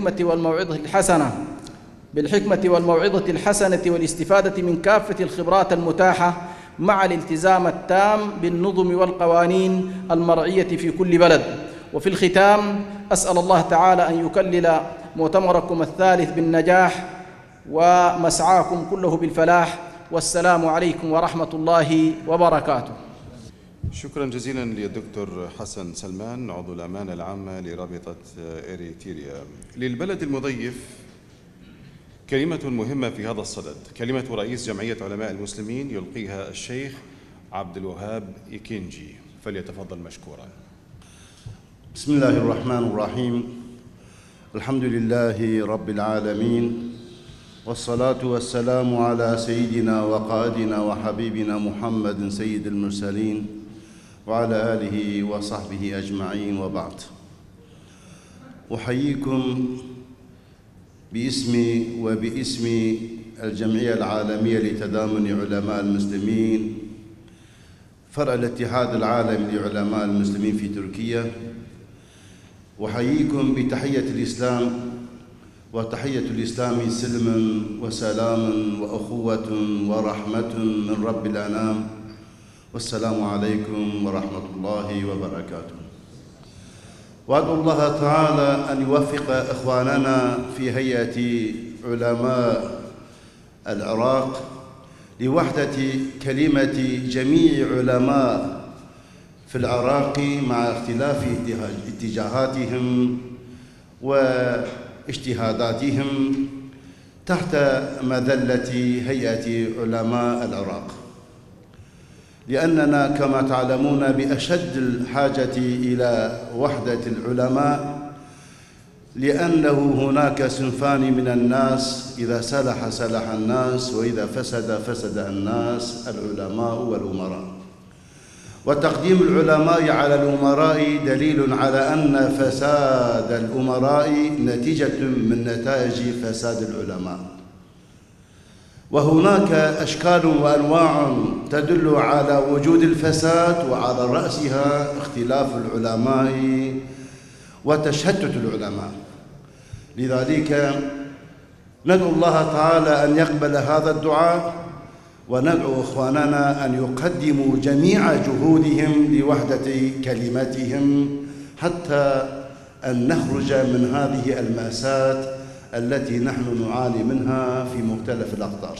بالحكمة والموعظة الحسنة والاستفادة من كافة الخبرات المتاحة مع الالتزام التام بالنظم والقوانين المرعية في كل بلد. وفي الختام أسأل الله تعالى أن يكلل مؤتمركم الثالث بالنجاح ومسعاكم كله بالفلاح، والسلام عليكم ورحمة الله وبركاته. شكرا جزيلا للدكتور حسن سلمان عضو الأمانة العامة لرابطة إريتريا. للبلد المضيف كلمة مهمة في هذا الصدد، كلمة رئيس جمعية علماء المسلمين يلقيها الشيخ عبد الوهاب إيكينجي، فليتفضل مشكورا. بسم الله الرحمن الرحيم. الحمد لله رب العالمين، والصلاة والسلام على سيدنا وقائدنا وحبيبنا محمد سيد المرسلين وعلى آله وصحبه أجمعين، وبعد. أحييكم باسمي وباسم الجمعية العالمية لتضامن علماء المسلمين فرع الاتحاد العالمي لعلماء المسلمين في تركيا. أحييكم بتحية الإسلام، وتحية الإسلام سلم وسلام وأخوة ورحمة من رب الأنام، والسلام عليكم ورحمة الله وبركاته. وأدعو الله تعالى أن يوفق إخواننا في هيئة علماء العراق لوحدة كلمة جميع علماء في العراق مع اختلاف اتجاهاتهم واجتهاداتهم تحت مذلة هيئة علماء العراق، لأننا كما تعلمون بأشد الحاجة إلى وحدة العلماء، لأنه هناك صنفان من الناس، إذا صلح صلح الناس وإذا فسد فسد الناس، العلماء والأمراء. وتقديم العلماء على الأمراء دليل على أن فساد الأمراء نتيجة من نتائج فساد العلماء. وهناك أشكال وأنواع تدل على وجود الفساد، وعلى رأسها اختلاف العلماء وتشتت العلماء. لذلك ندعو الله تعالى أن يقبل هذا الدعاء، وندعو إخواننا أن يقدموا جميع جهودهم لوحدة كلمتهم حتى أن نخرج من هذه المأساة التي نحن نعاني منها في مختلف الأقطار.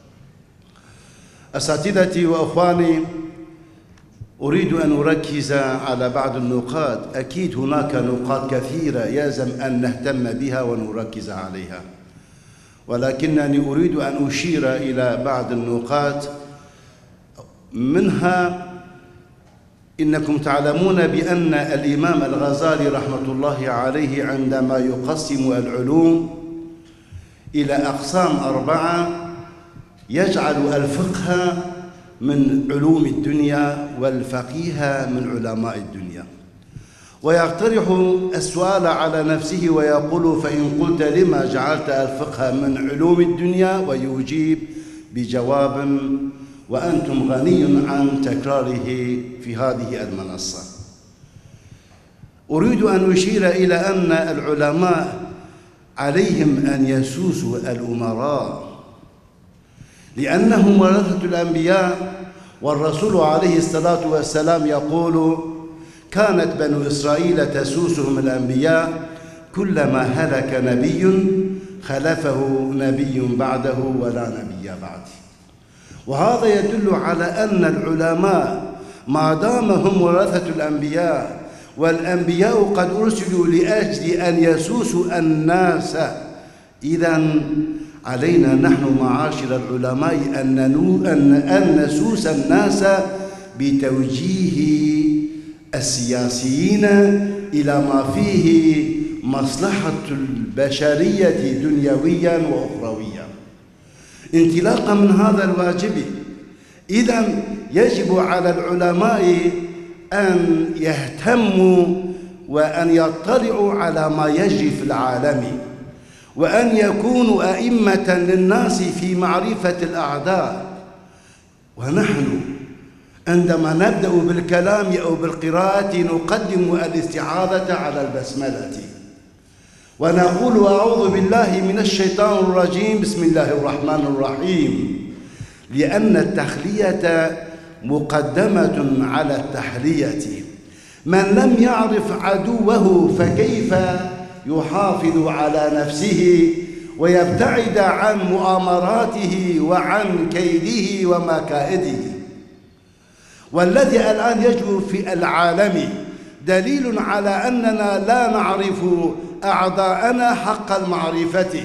أساتذتي وأخواني، أريد أن أركز على بعض النقاط. أكيد هناك نقاط كثيرة يلزم أن نهتم بها ونركز عليها، ولكنني أريد أن أشير إلى بعض النقاط. منها إنكم تعلمون بأن الإمام الغزالي رحمة الله عليه عندما يقسم العلوم إلى أقسام 4 يجعل الفقه من علوم الدنيا والفقيه من علماء الدنيا، ويقترح السؤال على نفسه ويقول: فإن قلت لما جعلت الفقه من علوم الدنيا؟ ويجيب بجواب وأنتم غني عن تكراره في هذه المنصة. أريد أن أشير إلى أن العلماء عليهم أن يسوسوا الأمراء، لأنهم ورثة الأنبياء، والرسول عليه الصلاة والسلام يقول: كانت بنو إسرائيل تسوسهم الأنبياء، كلما هلك نبي خلفه نبي بعده ولا نبي بعده. وهذا يدل على أن العلماء ما دام هم ورثة الأنبياء، والأنبياء قد أرسلوا لأجل أن يسوسوا الناس، إذن علينا نحن معاشر العلماء أن نسوس الناس بتوجيه السياسيين إلى ما فيه مصلحة البشرية دنيويا وأخرويا. انطلاقا من هذا الواجب، إذن يجب على العلماء أن يهتموا وأن يطلعوا على ما يجري في العالم، وأن يكونوا أئمة للناس في معرفة الأعداء. ونحن عندما نبدأ بالكلام أو بالقراءة نقدم الاستعاذة على البسملة ونقول أعوذ بالله من الشيطان الرجيم بسم الله الرحمن الرحيم، لأن التخلية مقدمة على التحلية. من لم يعرف عدوه فكيف يحافظ على نفسه ويبتعد عن مؤامراته وعن كيده ومكائده؟ والذي الآن يجري في العالم دليل على أننا لا نعرف أعداءنا حق المعرفة،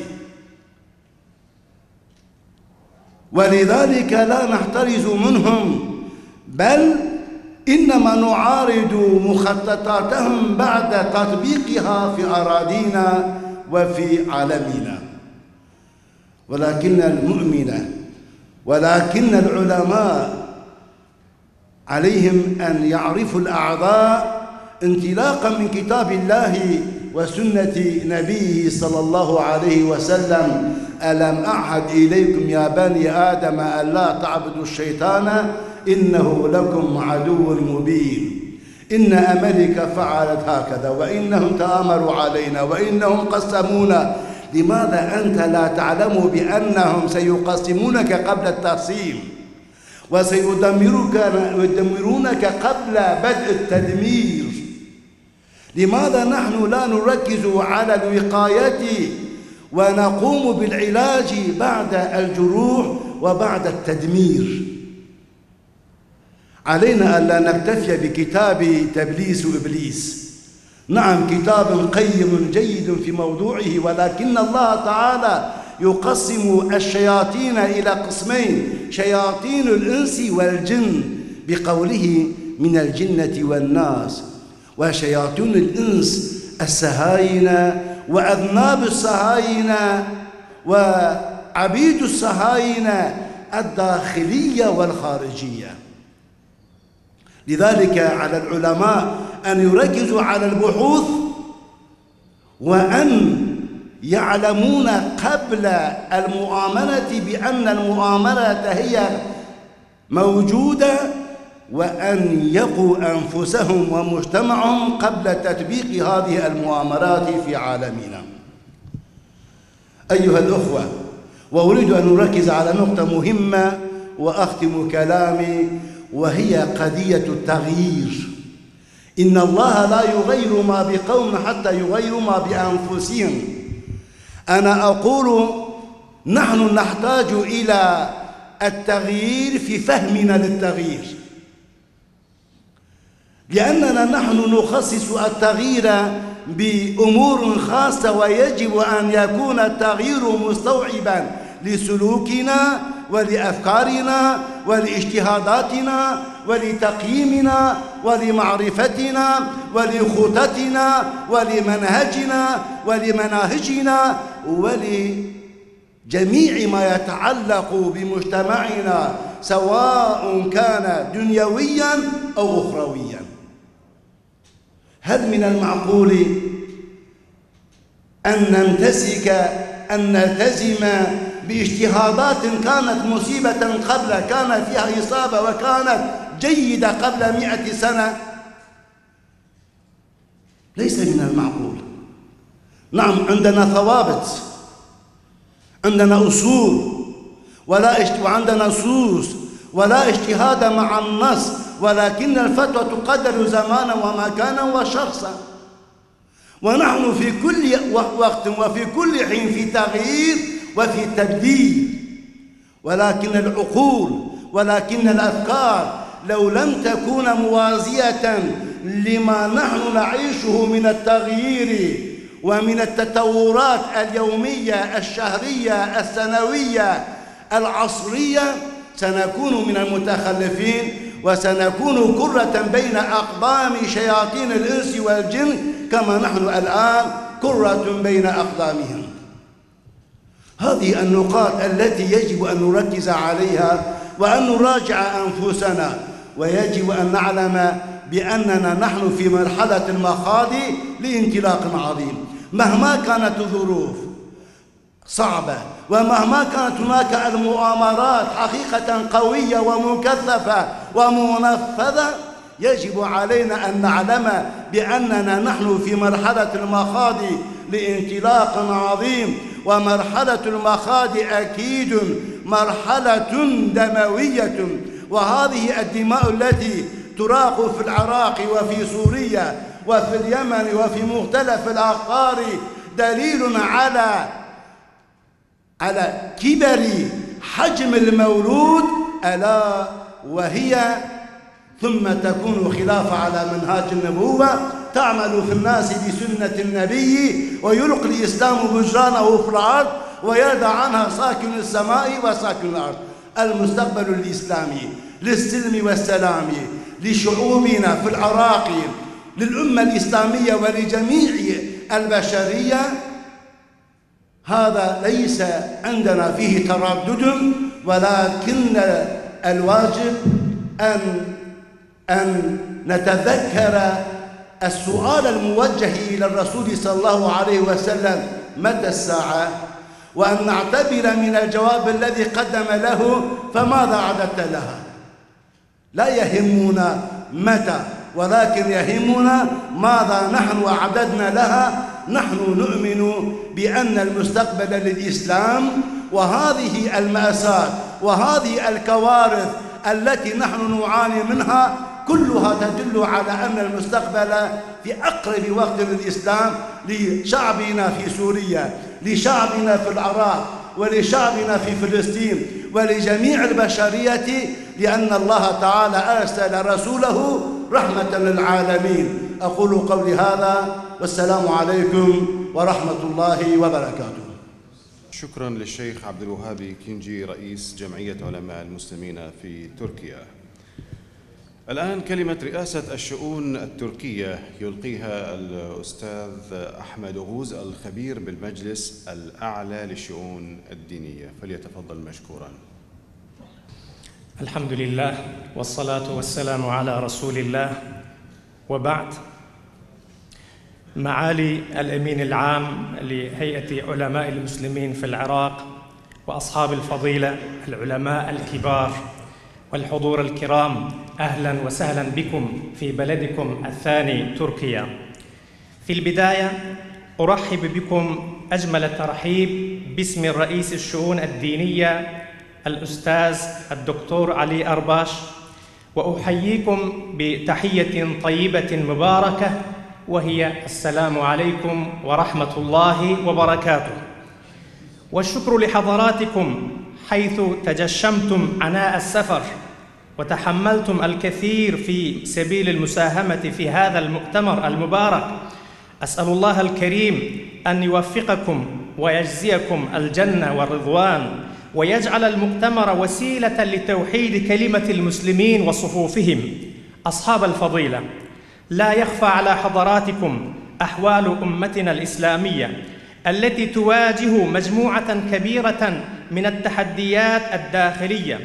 ولذلك لا نحترز منهم، بل إنما نعارض مخططاتهم بعد تطبيقها في أراضينا وفي عالمنا. ولكن المؤمن ولكن العلماء عليهم أن يعرفوا الأعداء انطلاقا من كتاب الله وسنة نبيه صلى الله عليه وسلم: ألم أعهد إليكم يا بني آدم ألا تعبدوا الشيطان إنه لكم عدو مبين. إن أمريكا فعلت هكذا، وإنهم تآمروا علينا، وإنهم قسمونا. لماذا أنت لا تعلم بأنهم سيقسمونك قبل التقسيم وسيدمرونك قبل بدء التدمير؟ لماذا نحن لا نركز على الوقاية ونقوم بالعلاج بعد الجروح وبعد التدمير؟ علينا ألا نكتفي بكتاب تبليس إبليس. نعم، كتاب قيم جيد في موضوعه، ولكن الله تعالى يقسم الشياطين إلى قسمين: شياطين الإنس والجن، بقوله من الجنة والناس. وشياطين الإنس السهاينة وأذناب السهاينة وعبيد السهاينة الداخلية والخارجية. لذلك على العلماء أن يركزوا على البحوث وأن يعلمون قبل المؤامرة بأن المؤامرة هي موجودة، وأن يقوا أنفسهم ومجتمعهم قبل تطبيق هذه المؤامرات في عالمنا. أيها الأخوة، وأريد أن نركز على نقطة مهمة وأختم كلامي، وهي قضية التغيير. إن الله لا يغير ما بقوم حتى يغيروا ما بأنفسهم. أنا أقول نحن نحتاج إلى التغيير في فهمنا للتغيير، لأننا نحن نخصص التغيير بأمور خاصة، ويجب أن يكون التغيير مستوعبا لسلوكنا ولأفكارنا ولاجتهاداتنا ولتقييمنا ولمعرفتنا ولخططنا ولمنهجنا ولمناهجنا ولجميع ما يتعلق بمجتمعنا، سواء كان دنيويا أو أخرويا. هل من المعقول أن نلتزم باجتهادات كانت مصيبة قبل، كان فيها إصابة وكانت جيدة قبل 100 سنة؟ ليس من المعقول. نعم، عندنا ثوابت، عندنا أصول وعندنا نصوص ولا اجتهاد مع النص، ولكن الفتوى تقدر زمانا ومكانا وشخصا. ونحن في كل وقت وفي كل حين في تغيير وفي تبديل، ولكن العقول ولكن الأفكار لو لم تكون موازية لما نحن نعيشه من التغيير ومن التطورات اليومية الشهرية السنوية العصرية، سنكون من المتخلفين وسنكون كرة بين أقدام شياطين الإنس والجن، كما نحن الآن كرة بين أقدامهم. هذه النقاط التي يجب أن نركز عليها وأن نراجع أنفسنا، ويجب أن نعلم بأننا نحن في مرحلة المخاض لانطلاق عظيم. مهما كانت الظروف صعبة ومهما كانت هناك المؤامرات حقيقة قوية ومكثفة ومنفذة، يجب علينا أن نعلم بأننا نحن في مرحلة المخاض لانطلاق عظيم. ومرحلة المخاض أكيد مرحلة دموية، وهذه الدماء التي تراق في العراق وفي سوريا وفي اليمن وفي مختلف الأقطار دليل على كبر حجم المولود، ألا وهي ثم تكون خلافة على منهاج النبوة، تعمل في الناس بسنة النبي ويلقي الإسلام بجرانه في الأرض ويدع عنها ساكن السماء وساكن الأرض. المستقبل الإسلامي للسلم والسلام لشعوبنا في العراق، للأمة الإسلامية ولجميع البشرية، هذا ليس عندنا فيه تردد، ولكن الواجب أن نتذكر السؤال الموجه إلى الرسول صلى الله عليه وسلم: متى الساعة؟ وأن نعتبر من الجواب الذي قدم له: فماذا أعددت لها؟ لا يهمنا متى، ولكن يهمنا ماذا نحن أعددنا لها. نحن نؤمن بأن المستقبل للإسلام، وهذه المأساة وهذه الكوارث التي نحن نعاني منها كلها تدل على أن المستقبل في أقرب وقت للإسلام، لشعبنا في سوريا، لشعبنا في العراق، ولشعبنا في فلسطين، ولجميع البشرية، لأن الله تعالى أرسل رسوله رحمة للعالمين. أقول قولي هذا، والسلام عليكم ورحمة الله وبركاته. شكرا للشيخ عبد الوهاب كينجي رئيس جمعية علماء المسلمين في تركيا. الآن كلمة رئاسة الشؤون التركية يلقيها الأستاذ أحمد غوز الخبير بالمجلس الأعلى للشؤون الدينية، فليتفضل مشكورا. الحمد لله والصلاة والسلام على رسول الله، وبعد. معالي الأمين العام لهيئة علماء المسلمين في العراق، وأصحاب الفضيلة العلماء الكبار والحضور الكرام، أهلا وسهلا بكم في بلدكم الثاني تركيا. في البداية أرحب بكم أجمل الترحيب باسم رئيس الشؤون الدينية الأستاذ الدكتور علي أرباش، وأحييكم بتحية طيبة مباركة، وهي السلام عليكم ورحمة الله وبركاته. والشكر لحضراتكم حيث تجشمتم عناء السفر وتحملتم الكثير في سبيل المساهمة في هذا المؤتمر المبارك. أسأل الله الكريم أن يوفقكم ويجزيكم الجنة والرضوان، ويجعل المؤتمر وسيلة لتوحيد كلمة المسلمين وصفوفهم. أصحاب الفضيلة، لا يخفى على حضراتكم أحوال أمتنا الإسلامية التي تواجه مجموعة كبيرة من التحديات الداخلية،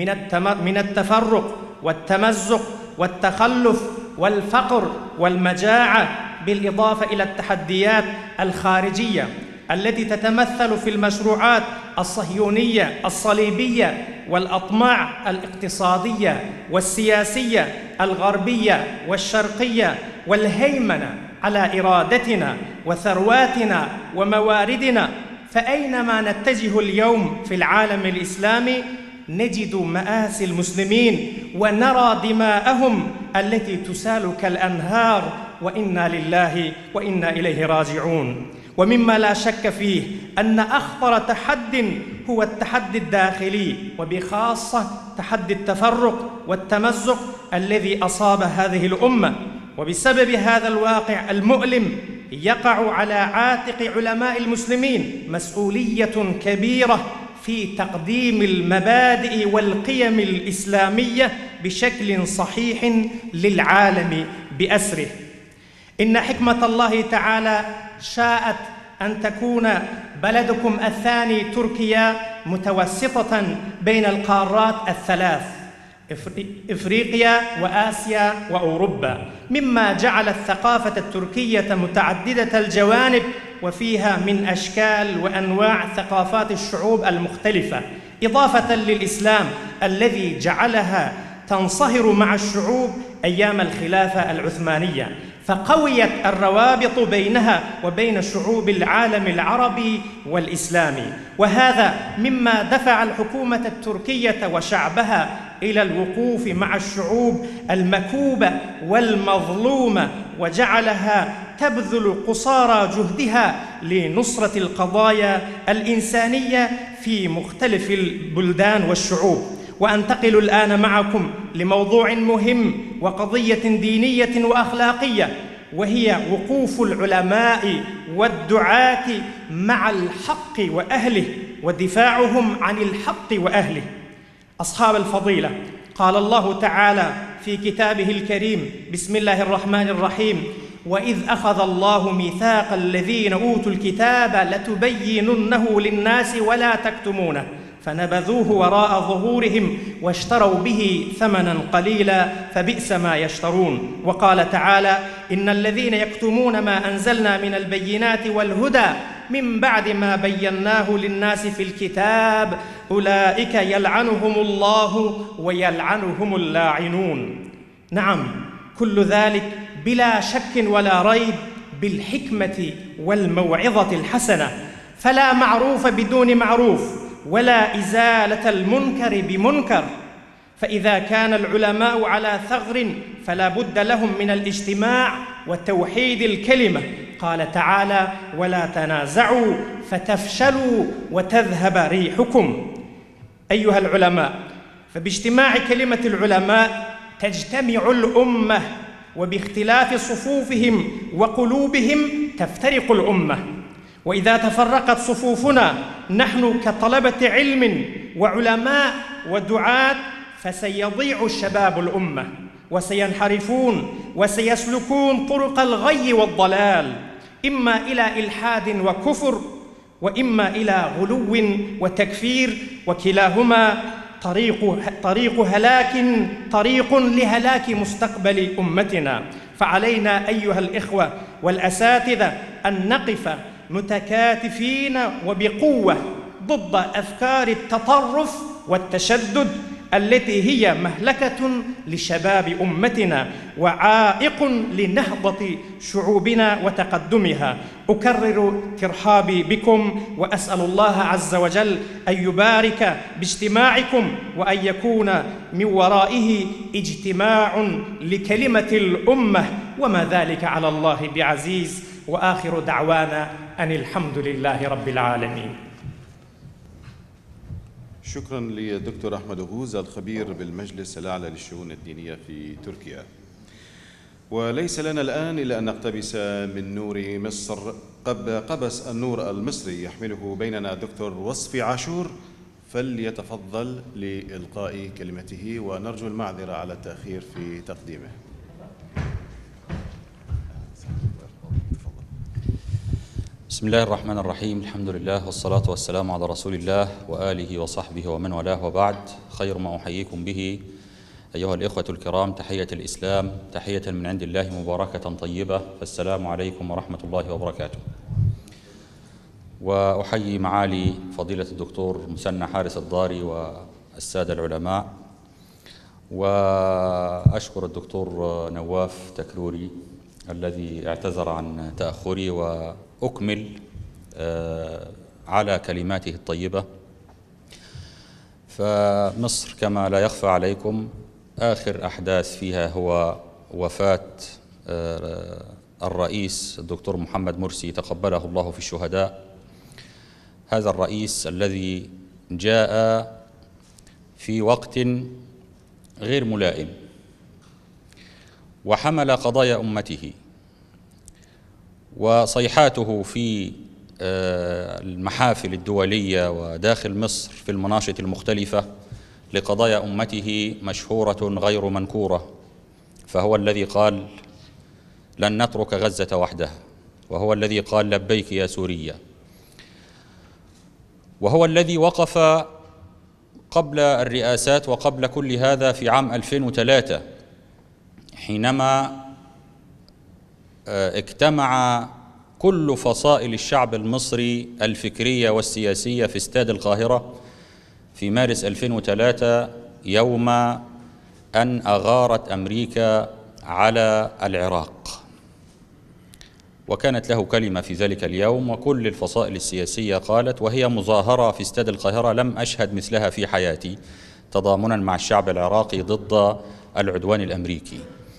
من التفرق والتمزق والتخلف والفقر والمجاعة، بالإضافة إلى التحديات الخارجية التي تتمثل في المشروعات الصهيونية الصليبية والأطماع الاقتصادية والسياسية الغربية والشرقية، والهيمنة على إرادتنا وثرواتنا ومواردنا. فأينما نتجه اليوم في العالم الإسلامي نجد مآسي المسلمين ونرى دماءهم التي تسال كالأنهار، وإنا لله وإنا إليه راجعون. ومما لا شك فيه أن أخطر تحد هو التحدي الداخلي، وبخاصة تحدي التفرق والتمزق الذي أصاب هذه الأمة. وبسبب هذا الواقع المؤلم يقع على عاتق علماء المسلمين مسؤولية كبيرة في تقديم المبادئ والقيم الإسلامية بشكل صحيح للعالم بأسره. إن حكمة الله تعالى شاءت أن تكون بلدكم الثاني تركيا متوسطة بين القارات الثلاث، إفريقيا وآسيا وأوروبا، مما جعل الثقافة التركية متعددة الجوانب وفيها من أشكال وأنواع ثقافات الشعوب المختلفة، إضافة للإسلام الذي جعلها تنصهر مع الشعوب أيام الخلافة العثمانية، فقويت الروابط بينها وبين شعوب العالم العربي والإسلامي. وهذا مما دفع الحكومة التركية وشعبها إلى الوقوف مع الشعوب المكوبة والمظلومة، وجعلها تبذل قصارى جهدها لنصرة القضايا الإنسانية في مختلف البلدان والشعوب. وأنتقل الآن معكم لموضوع مهم وقضية دينية وأخلاقية، وهي وقوف العلماء والدعاة مع الحق وأهله ودفاعهم عن الحق وأهله. أصحاب الفضيلة، قال الله تعالى في كتابه الكريم: بسم الله الرحمن الرحيم: وإذ أخذ الله ميثاق الذين أوتوا الكتاب لتبيننه للناس ولا تكتمونه فنبذوه وراء ظهورهم واشتروا به ثمنا قليلا فبئس ما يشترون. وقال تعالى: إن الذين يكتمون ما أنزلنا من البينات والهدى من بعد ما بيناه للناس في الكتاب أولئك يلعنهم الله ويلعنهم اللاعنون. نعم، كل ذلك بلا شك ولا ريب بالحكمة والموعظة الحسنة، فلا معروف بدون معروف، ولا إزالة المنكر بمنكر. فإذا كان العلماء على ثغر فلا بد لهم من الاجتماع وتوحيد الكلمة. قال تعالى: ولا تنازعوا فتفشلوا وتذهب ريحكم. أيها العلماء، فباجتماع كلمة العلماء تجتمع الأمة، وباختلاف صفوفهم وقلوبهم تفترق الأمة. وإذا تفرقت صفوفنا نحن كطلبة علم وعلماء ودعاة فسيضيع شباب الأمة، وسينحرفون وسيسلكون طرق الغي والضلال، إما إلى إلحاد وكفر، وإما إلى غلو وتكفير، وكلاهما طريق لهلاك مستقبل أمتنا. فعلينا أيها الإخوة والأساتذة أن نقف متكاتفين وبقوة ضد أفكار التطرف والتشدد التي هي مهلكة لشباب أمتنا وعائق لنهضة شعوبنا وتقدمها. أكرر ترحابي بكم، وأسأل الله عز وجل أن يبارك باجتماعكم، وأن يكون من ورائه اجتماع لكلمة الأمة، وما ذلك على الله بعزيز. وآخر دعوانا أن الحمد لله رب العالمين. شكرا للدكتور أحمد غوز الخبير بالمجلس الأعلى للشؤون الدينية في تركيا. وليس لنا الآن إلا أن نقتبس من نور مصر قبس النور المصري يحمله بيننا الدكتور وصفي عاشور، فليتفضل لإلقاء كلمته، ونرجو المعذرة على التأخير في تقديمه. بسم الله الرحمن الرحيم، الحمد لله والصلاة والسلام على رسول الله وآله وصحبه ومن والاه، وبعد. خير ما أحييكم به أيها الإخوة الكرام تحية الإسلام، تحية من عند الله مباركة طيبة، فالسلام عليكم ورحمة الله وبركاته. وأحيي معالي فضيلة الدكتور مسنى حارس الضاري والسادة العلماء، وأشكر الدكتور نواف تكروري الذي اعتذر عن تأخري، وأكمل على كلماته الطيبة. فمصر كما لا يخفى عليكم آخر أحداث فيها هو وفاة الرئيس الدكتور محمد مرسي تقبله الله في الشهداء. هذا الرئيس الذي جاء في وقت غير ملائم، وحمل قضايا أمته، وصيحاته في المحافل الدولية وداخل مصر في المناشط المختلفة لقضايا أمته مشهورة غير منكورة. فهو الذي قال: لن نترك غزة وحدها، وهو الذي قال: لبيك يا سوريا، وهو الذي وقف قبل الرئاسات وقبل كل هذا في عام 2003 حينما اجتمع كل فصائل الشعب المصري الفكرية والسياسية في استاد القاهرة في مارس 2003 يوم أن أغارت أمريكا على العراق، وكانت له كلمة في ذلك اليوم، وكل الفصائل السياسية قالت، وهي مظاهرة في استاد القاهرة لم أشهد مثلها في حياتي، تضامنا مع الشعب العراقي ضد العدوان الأمريكي.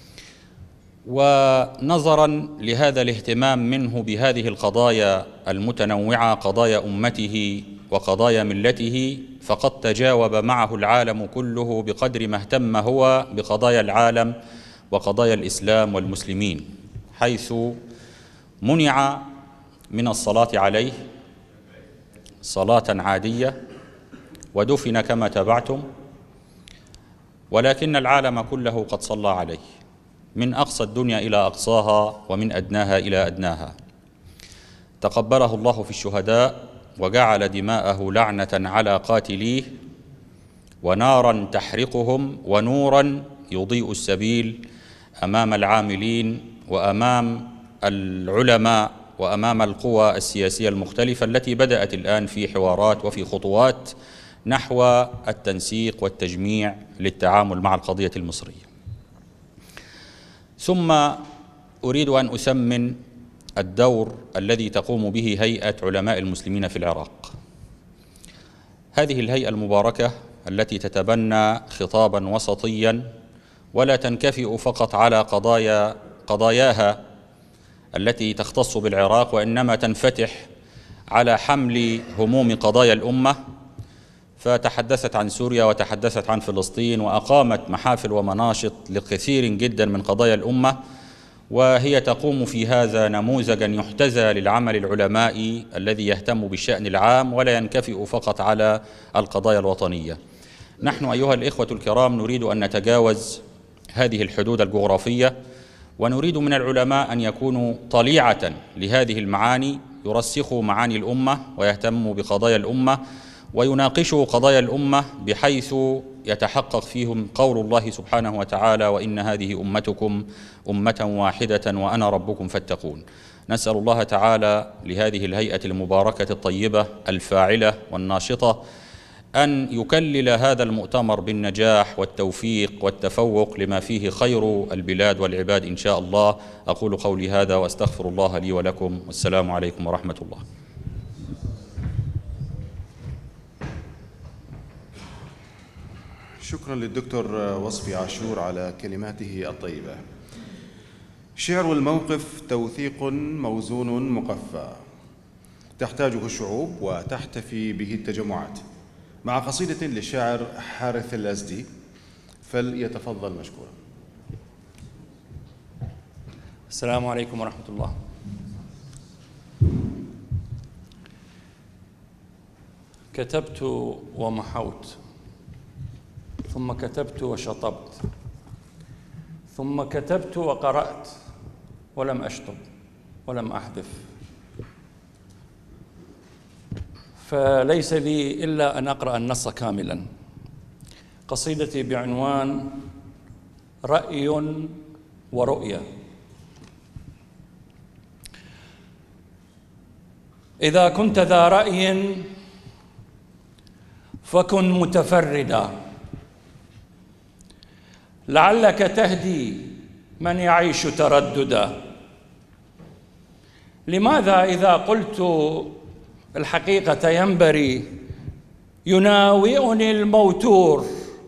ونظرا لهذا الاهتمام منه بهذه القضايا المتنوعة، قضايا أمته وقضايا ملته، فقد تجاوب معه العالم كله بقدر ما اهتم هو بقضايا العالم وقضايا الإسلام والمسلمين، حيث منع من الصلاة عليه صلاة عادية ودفن كما تابعتم، ولكن العالم كله قد صلى عليه من أقصى الدنيا إلى أقصاها ومن أدناها إلى أدناها. تقبله الله في الشهداء وجعل دماءه لعنة على قاتليه ونارا تحرقهم ونورا يضيء السبيل أمام العاملين وأمام العلماء وأمام القوى السياسية المختلفة التي بدأت الآن في حوارات وفي خطوات نحو التنسيق والتجميع للتعامل مع القضية المصرية. ثم أريد أن أسمن الدور الذي تقوم به هيئة علماء المسلمين في العراق. هذه الهيئة المباركة التي تتبنى خطابا وسطيا ولا تنكفئ فقط على قضاياها التي تختص بالعراق، وإنما تنفتح على حمل هموم قضايا الأمة، فتحدثت عن سوريا وتحدثت عن فلسطين وأقامت محافل ومناشط لكثير جدا من قضايا الأمة، وهي تقوم في هذا نموذجا يحتذى للعمل العلمائي الذي يهتم بالشأن العام ولا ينكفئ فقط على القضايا الوطنية. نحن أيها الإخوة الكرام نريد أن نتجاوز هذه الحدود الجغرافية، ونريد من العلماء أن يكونوا طليعة لهذه المعاني، يرسخوا معاني الأمة ويهتموا بقضايا الأمة ويناقشوا قضايا الأمة بحيث يتحقق فيهم قول الله سبحانه وتعالى: وإن هذه أمتكم أمة واحدة وأنا ربكم فاتقون. نسأل الله تعالى لهذه الهيئة المباركة الطيبة الفاعلة والناشطة أن يكلل هذا المؤتمر بالنجاح والتوفيق والتفوق لما فيه خير البلاد والعباد إن شاء الله. أقول قولي هذا وأستغفر الله لي ولكم، والسلام عليكم ورحمة الله. شكرا للدكتور وصفي عاشور على كلماته الطيبة. شعر الموقف توثيق موزون مقفى تحتاجه الشعوب وتحتفي به التجمعات، مع قصيدة للشاعر حارث الأزدي، فليتفضل مشكورا. السلام عليكم ورحمة الله. كتبت ومحوت، ثم كتبت وشطبت، ثم كتبت وقرأت، ولم أشطب ولم أحذف، فليس لي إلا أن أقرأ النص كاملا. قصيدتي بعنوان رأي ورؤية. إذا كنت ذا رأي فكن متفردا، لعلك تهدي من يعيش ترددا. لماذا إذا قلت الحقيقة ينبري يناوئني الموتور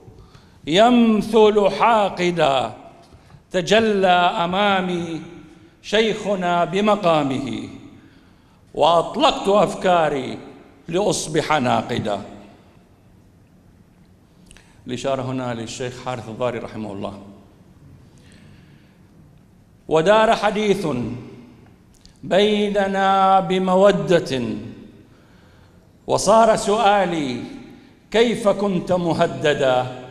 يمثل حاقدا؟ تجلى أمامي شيخنا بمقامه وأطلقت أفكاري لأصبح ناقدا. الإشارة هنا للشيخ حارث الضاري رحمه الله. ودار حديث بيننا بمودة، وصار سؤالي كيف كنت مهددا؟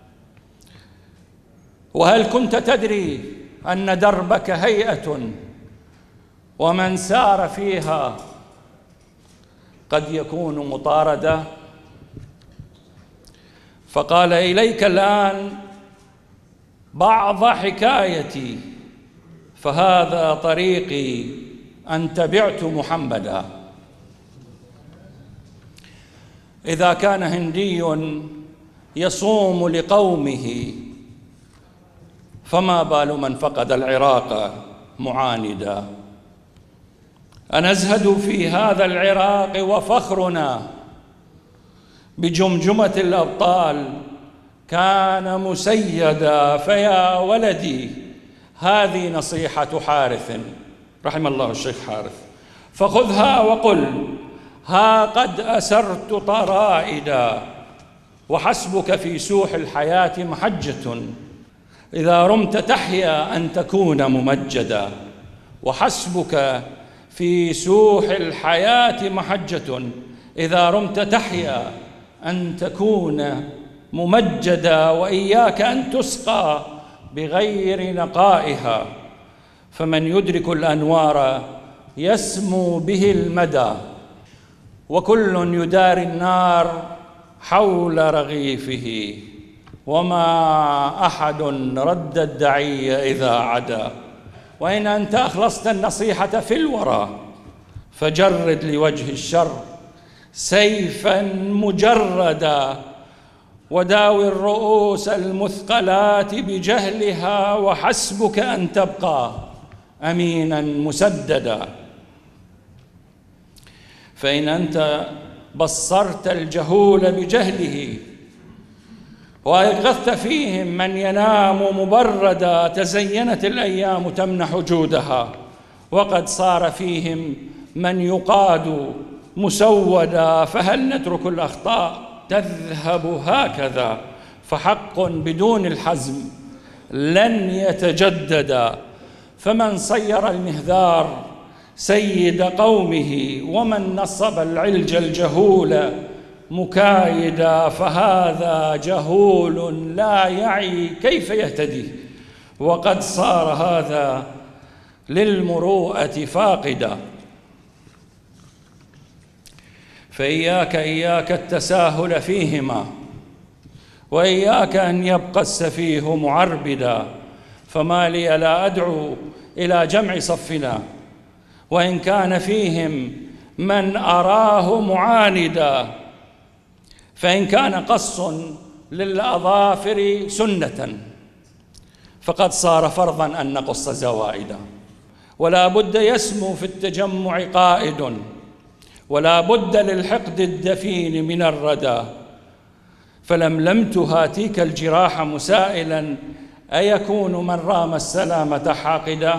وهل كنت تدري أن دربك هيئة ومن سار فيها قد يكون مطاردا؟ فقال: إليك الآن بعض حكايتي، فهذا طريقي أن تبعت محمدا. إذا كان هندي يصوم لقومه فما بال من فقد العراق معاندا. أنزهد في هذا العراق وفخرنا بجمجمة الأبطال كان مسيدا. فيا ولدي، هذه نصيحة حارث رحم الله الشيخ حارث، فخذها وقل: ها قد أسرت طرائدا، وحسبك في سوح الحياة محجة إذا رمت تحيا أن تكون ممجدا. وحسبك في سوح الحياة محجة إذا رمت تحيا أن تكون ممجدا. وإياك أن تسقى بغير نقائها، فمن يدرك الأنوار يسمو به المدى، وكل يداري النار حول رغيفه، وما أحد رد الدعي إذا عدا. وإن أنت أخلصت النصيحة في الورى فجرد لوجه الشر سيفا مجردا، وداوي الرؤوس المثقلات بجهلها، وحسبك أن تبقى أمينا مسددا. فإن أنت بصرت الجهول بجهله وأيقظت فيهم من ينام مبردا، تزينت الأيام تمنح جودها، وقد صار فيهم من يقاد مسودا. فهل نترك الأخطاء تذهب هكذا؟ فحق بدون الحزم لن يتجددا. فمن صير المهذار سيد قومه، ومن نصب العلج الجهول مكايدا، فهذا جهول لا يعي كيف يهتدي، وقد صار هذا للمروءة فاقدا. فإياك التساهل فيهما، وإياك أن يبقى السفيه معربدا. فما لي لا أدعو إلى جمع صفنا، وإن كان فيهم من أراه معاندا. فإن كان قص للأظافر سنة فقد صار فرضا أن نقص زوائدا. ولا بد يسمو في التجمع قائد، ولا بد للحقد الدفين من الردى. فلملمت هاتيك الجراح مسائلا: أيكون من رام السلامة حاقدا؟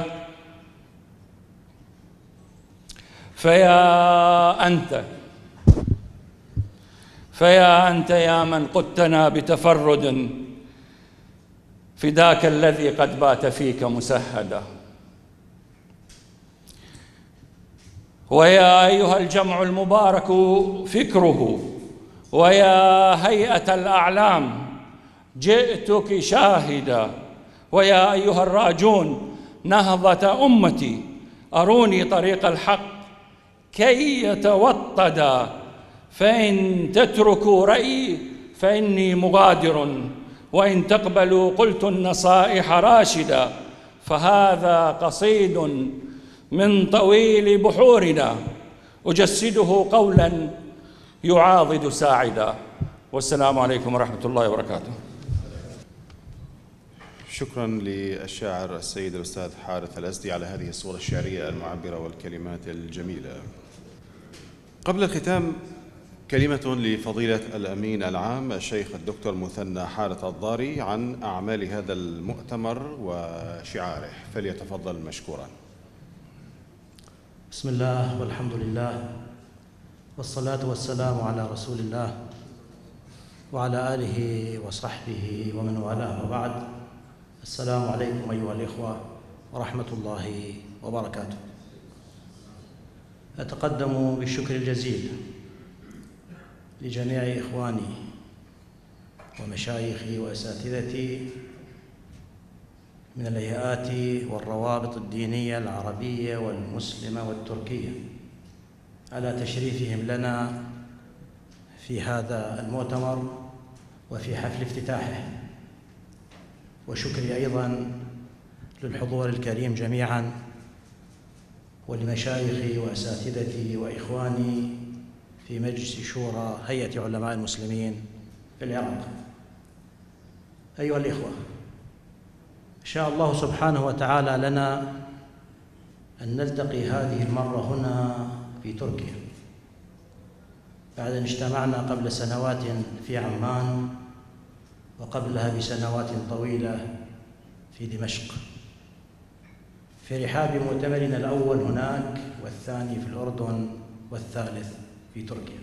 فيا أنت يا من قدتنا بتفرد، فداك الذي قد بات فيك مسهدا. ويا أيها الجمع المبارك فكره، ويا هيئة الأعلام جئتك شاهدا. ويا أيها الراجون نهضة أمتي، أروني طريق الحق كي يتوطدا. فإن تتركوا رأيي فإني مغادر، وإن تقبلوا قلت النصائح راشدا. فهذا قصيد من طويل بحورنا أجسده قولا يعاضد ساعدا. والسلام عليكم ورحمة الله وبركاته. شكرا للشاعر السيد الأستاذ حارث الأزدي على هذه الصورة الشعرية المعبرة والكلمات الجميلة. قبل الختام كلمة لفضيلة الأمين العام الشيخ الدكتور مثنى حارث الضاري عن أعمال هذا المؤتمر وشعاره، فليتفضل مشكورا. بسم الله والحمد لله والصلاة والسلام على رسول الله وعلى آله وصحبه ومن والاه، وبعد. السلام عليكم أيها الإخوة ورحمة الله وبركاته. أتقدم بالشكر الجزيل لجميع إخواني ومشايخي وأساتذتي من الهيئات والروابط الدينية العربية والمسلمة والتركية على تشريفهم لنا في هذا المؤتمر وفي حفل افتتاحه، وشكري أيضا للحضور الكريم جميعا، ولمشايخي وأساتذتي وإخواني في مجلس شورى هيئة علماء المسلمين في العراق. أيها الإخوة، شاء الله سبحانه وتعالى لنا أن نلتقي هذه المرة هنا في تركيا بعد أن اجتمعنا قبل سنوات في عمان، وقبلها بسنوات طويلة في دمشق، في رحاب مؤتمرنا الأول هناك، والثاني في الأردن، والثالث في تركيا.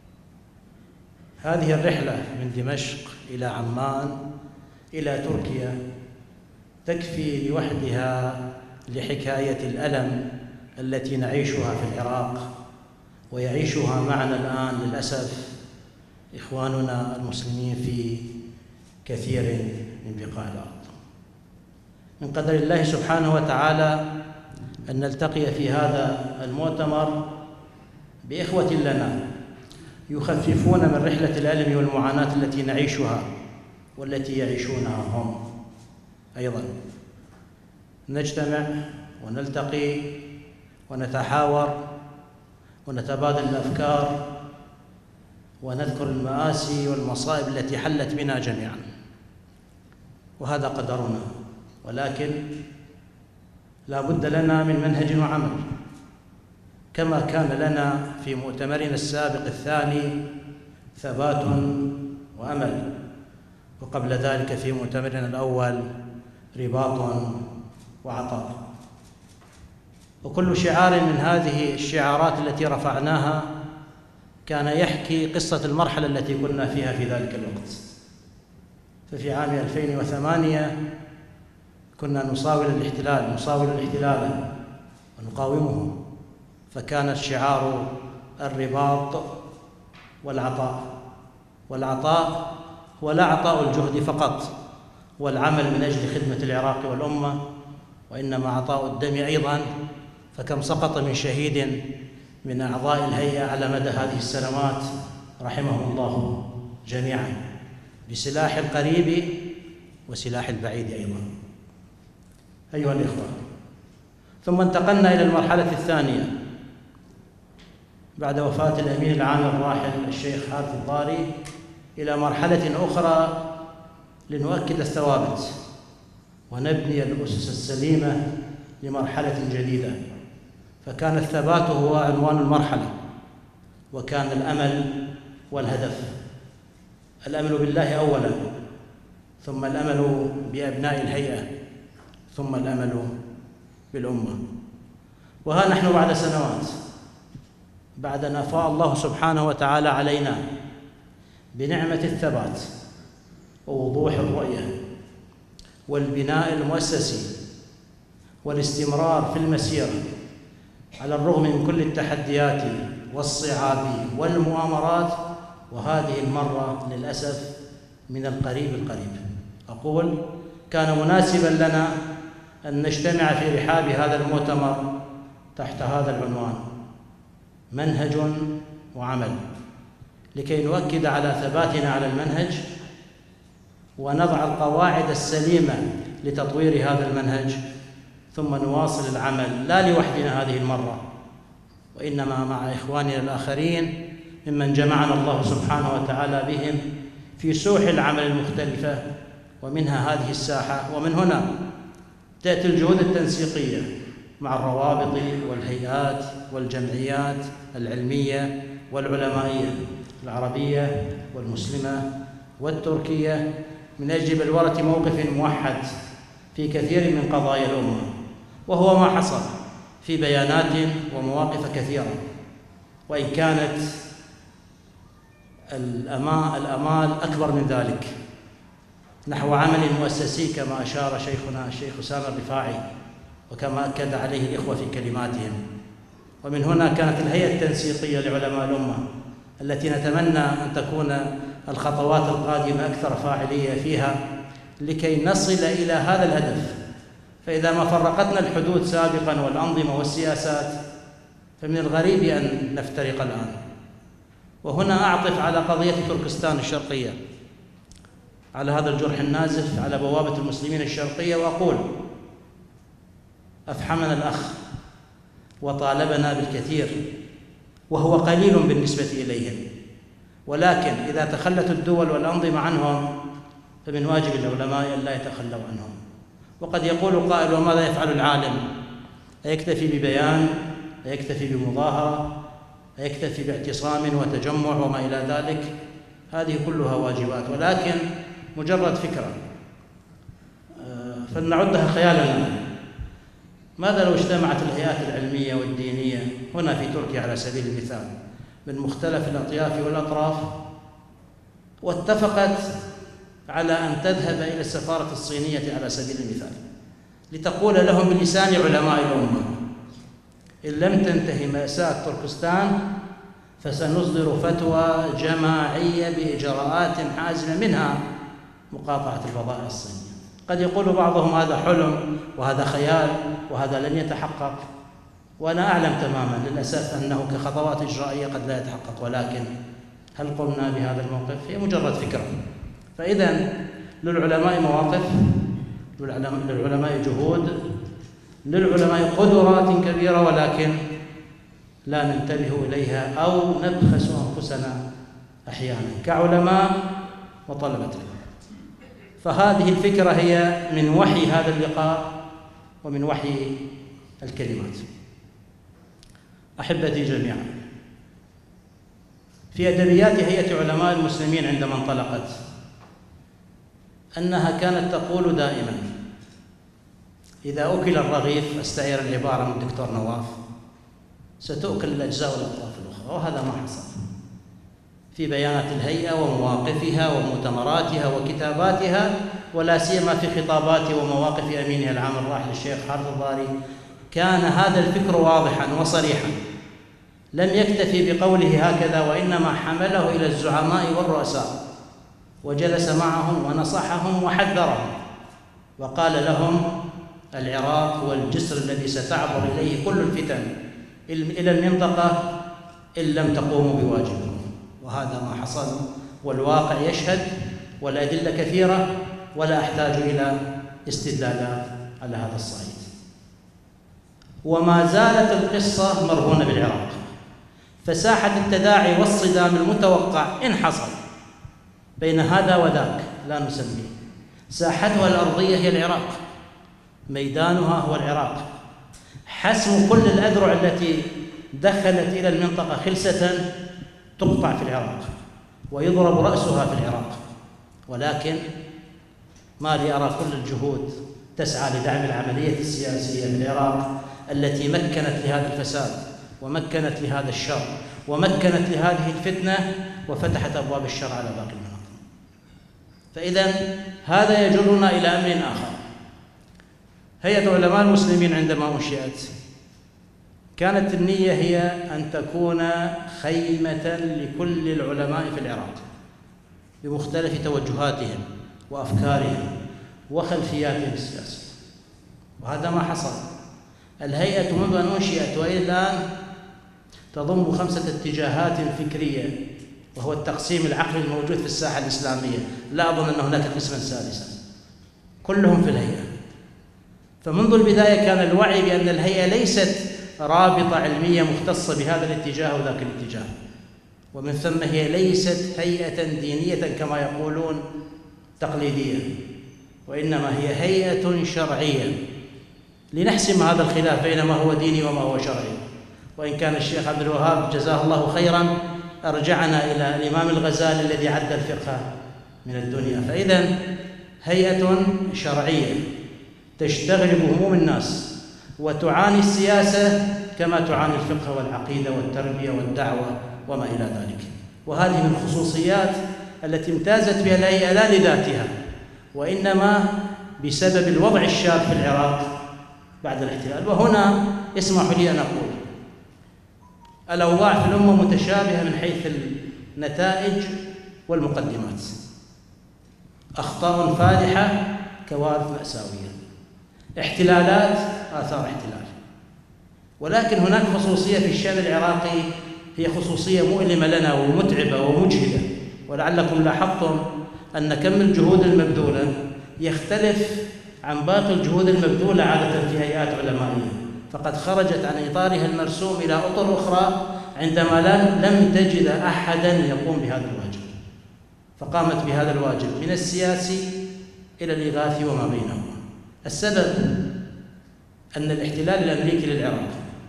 هذه الرحلة من دمشق إلى عمان إلى تركيا تكفي لوحدها لحكاية الألم التي نعيشها في العراق ويعيشها معنا الآن للأسف إخواننا المسلمين في كثير من بقاع الأرض. من قدر الله سبحانه وتعالى أن نلتقي في هذا المؤتمر بإخوة لنا يخففون من رحلة الألم والمعاناة التي نعيشها والتي يعيشونها هم أيضا. نجتمع ونلتقي ونتحاور ونتبادل الأفكار ونذكر المآسي والمصائب التي حلت بنا جميعا، وهذا قدرنا، ولكن لا بد لنا من منهج وعمل، كما كان لنا في مؤتمرنا السابق الثاني ثبات وأمل، وقبل ذلك في مؤتمرنا الأول رباط وعطاء. وكل شعار من هذه الشعارات التي رفعناها كان يحكي قصة المرحلة التي كنا فيها في ذلك الوقت. ففي عام 2008 كنا نصاول الاحتلال ونقاومه، فكان الشعار الرباط والعطاء. والعطاء هو لا عطاء الجهد فقط والعمل من أجل خدمة العراق والأمة، وإنما عطاء الدم أيضا، فكم سقط من شهيد من أعضاء الهيئة على مدى هذه السنوات رحمهم الله جميعا، بسلاح القريب وسلاح البعيد أيضا. أيها الإخوة، ثم انتقلنا إلى المرحلة الثانية بعد وفاة الأمين العام الراحل الشيخ حارث الضاري إلى مرحلة أخرى لنؤكد الثوابت ونبني الأسس السليمة لمرحلة جديدة. فكان الثبات هو عنوان المرحلة، وكان الأمل والهدف. الأمل بالله أولا، ثم الأمل بأبناء الهيئة، ثم الأمل بالأمة. وها نحن بعد سنوات، بعد أن أفاء الله سبحانه وتعالى علينا بنعمة الثبات ووضوح الرؤية والبناء المؤسسي والاستمرار في المسيرة على الرغم من كل التحديات والصعاب والمؤامرات، وهذه المرة للأسف من القريب. أقول كان مناسبا لنا أن نجتمع في رحاب هذا المؤتمر تحت هذا العنوان: منهج وعمل، لكي نؤكد على ثباتنا على المنهج ونضع القواعد السليمة لتطوير هذا المنهج، ثم نواصل العمل لا لوحدنا هذه المرة، وإنما مع إخواننا الآخرين ممن جمعنا الله سبحانه وتعالى بهم في سوح العمل المختلفة، ومنها هذه الساحة. ومن هنا تأتي الجهود التنسيقية مع الروابط والهيئات والجمعيات العلمية والعلمائية العربية والمسلمة والتركية من أجل بلورة موقف موحد في كثير من قضايا الأمة، وهو ما حصل في بيانات ومواقف كثيرة، وإن كانت الآمال أكبر من ذلك نحو عمل مؤسسي كما أشار شيخنا الشيخ أسامة الرفاعي، وكما أكد عليه الإخوة في كلماتهم. ومن هنا كانت الهيئة التنسيقية لعلماء الأمة التي نتمنى أن تكون الخطوات القادمة أكثر فاعلية فيها لكي نصل إلى هذا الهدف. فإذا ما فرقتنا الحدود سابقا والأنظمة والسياسات فمن الغريب أن نفترق الآن. وهنا أعطف على قضية تركستان الشرقية على هذا الجرح النازف على بوابة المسلمين الشرقية، وأقول: أفحمنا الأخ وطالبنا بالكثير وهو قليل بالنسبة إليهم، ولكن إذا تخلت الدول والأنظمة عنهم فمن واجب العلماء أن لا يتخلوا عنهم. وقد يقول قائل: وماذا يفعل العالم؟ أيكتفي ببيان؟ أيكتفي بمظاهرة؟ أيكتفي باعتصام وتجمع وما إلى ذلك؟ هذه كلها واجبات، ولكن مجرد فكرة فلنعدها خيالنا. ماذا لو اجتمعت الهيئات العلمية والدينية هنا في تركيا على سبيل المثال من مختلف الأطياف والأطراف واتفقت على أن تذهب إلى السفارة الصينية على سبيل المثال لتقول لهم بلسان علماء الأمة: إن لم تنتهي مأساة تركستان فسنصدر فتوى جماعية بإجراءات حازمة، منها مقاطعة الفضائح الصينية. قد يقول بعضهم هذا حلم وهذا خيال وهذا لن يتحقق، وأنا أعلم تماما للأسف أنه كخطوات إجرائية قد لا يتحقق، ولكن هل قمنا بهذا الموقف؟ هي مجرد فكرة. فإذا للعلماء مواقف، للعلماء جهود، للعلماء قدرات كبيرة، ولكن لا ننتبه إليها أو نبخس أنفسنا أحيانا كعلماء وطلبة العلم. فهذه الفكرة هي من وحي هذا اللقاء ومن وحي الكلمات. أحبتي جميعا، في أدبيات هيئة علماء المسلمين عندما انطلقت أنها كانت تقول دائما: إذا أكل الرغيف، أستعير العبارة من الدكتور نواف، ستؤكل الأجزاء والأطراف الأخرى. وهذا ما حصل في بيانات الهيئة ومواقفها ومؤتمراتها وكتاباتها، ولا سيما في خطابات ومواقف أمينها العام الراحل الشيخ حارث الضاري. كان هذا الفكر واضحا وصريحا، لم يكتفي بقوله هكذا، وإنما حمله إلى الزعماء والرؤساء وجلس معهم ونصحهم وحذرهم وقال لهم: العراق هو الجسر الذي ستعبر إليه كل الفتن إلى المنطقة إن لم تقوموا بواجبكم. وهذا ما حصل، والواقع يشهد، والأدلة كثيرة، ولا أحتاج إلى استدلالات على هذا الصعيد. وما زالت القصة مرهونة بالعراق، فساحة التداعي والصدام المتوقع إن حصل بين هذا وذاك لا نسميه. ساحتها الأرضية هي العراق، ميدانها هو العراق. حسم كل الأذرع التي دخلت إلى المنطقة خلسة تقطع في العراق ويضرب رأسها في العراق. ولكن ما لي أرى كل الجهود تسعى لدعم العملية السياسية في العراق التي مكنت لهذا الفساد ومكنت لهذا الشر ومكنت لهذه الفتنة وفتحت أبواب الشر على باقي المناطق. فإذا هذا يجرنا إلى أمر آخر. هيئة علماء المسلمين عندما أنشئت كانت النية هي أن تكون خيمة لكل العلماء في العراق بمختلف توجهاتهم وأفكارهم وخلفياتهم السياسية، وهذا ما حصل. الهيئة منذ أن أنشئت وإلى الآن تضم 5 اتجاهات فكرية، وهو التقسيم العقلي الموجود في الساحة الإسلامية. لا أظن أن هناك قسما سادسا، كلهم في الهيئة. فمنذ البداية كان الوعي بأن الهيئة ليست رابطة علمية مختصة بهذا الاتجاه أو ذاك الاتجاه، ومن ثم هي ليست هيئة دينية كما يقولون تقليدية، وإنما هي هيئة شرعية لنحسم هذا الخلاف بين ما هو ديني وما هو شرعي. وإن كان الشيخ عبد الوهاب جزاه الله خيرا أرجعنا إلى الإمام الغزالي الذي عد الفقه من الدنيا. فإذا هيئة شرعية تشتغل بهموم الناس وتعاني السياسة كما تعاني الفقه والعقيدة والتربية والدعوة وما إلى ذلك. وهذه من الخصوصيات التي امتازت بها الهيئة لا لذاتها، وإنما بسبب الوضع الشاذ في العراق بعد الاحتلال. وهنا اسمحوا لي أن أقول الأوضاع في الأمة متشابهة من حيث النتائج والمقدمات، أخطاء فادحة، كوارث مأساوية، احتلالات، آثار احتلال. ولكن هناك خصوصية في الشأن العراقي هي خصوصية مؤلمة لنا ومتعبة ومجهدة، ولعلكم لاحظتم أن كم الجهود المبذولة يختلف عن باقي الجهود المبذولة عادة في هيئات علمائية، فقد خرجت عن إطارها المرسوم إلى أطر أخرى عندما لم تجد أحدا يقوم بهذا الواجب، فقامت بهذا الواجب من السياسي إلى الإغاثي وما بينهما. السبب أن الاحتلال الأمريكي للعراق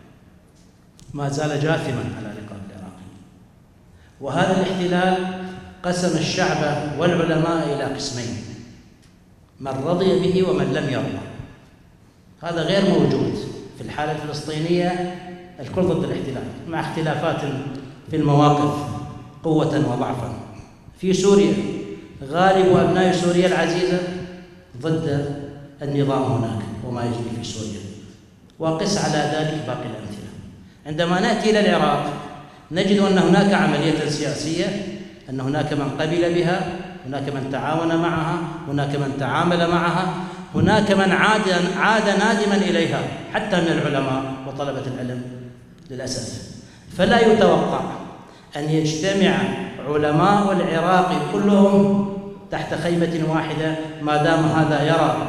ما زال جاثما على رقاب العراقي، وهذا الاحتلال قسم الشعب والعلماء إلى قسمين، من رضي به ومن لم يرضى. هذا غير موجود في الحالة الفلسطينية، الكل ضد الاحتلال مع اختلافات في المواقف قوة وضعفا. في سوريا غالب أبناء سوريا العزيزة ضد النظام هناك وما يجري في سوريا، وقس على ذلك باقي الأمثلة. عندما نأتي إلى العراق نجد أن هناك عملية سياسية، أن هناك من قبل بها، هناك من تعاون معها، هناك من تعامل معها، هناك من عاد نادما إليها حتى من العلماء وطلبة العلم للأسف. فلا يتوقع أن يجتمع علماء العراق كلهم تحت خيمة واحدة ما دام هذا يرى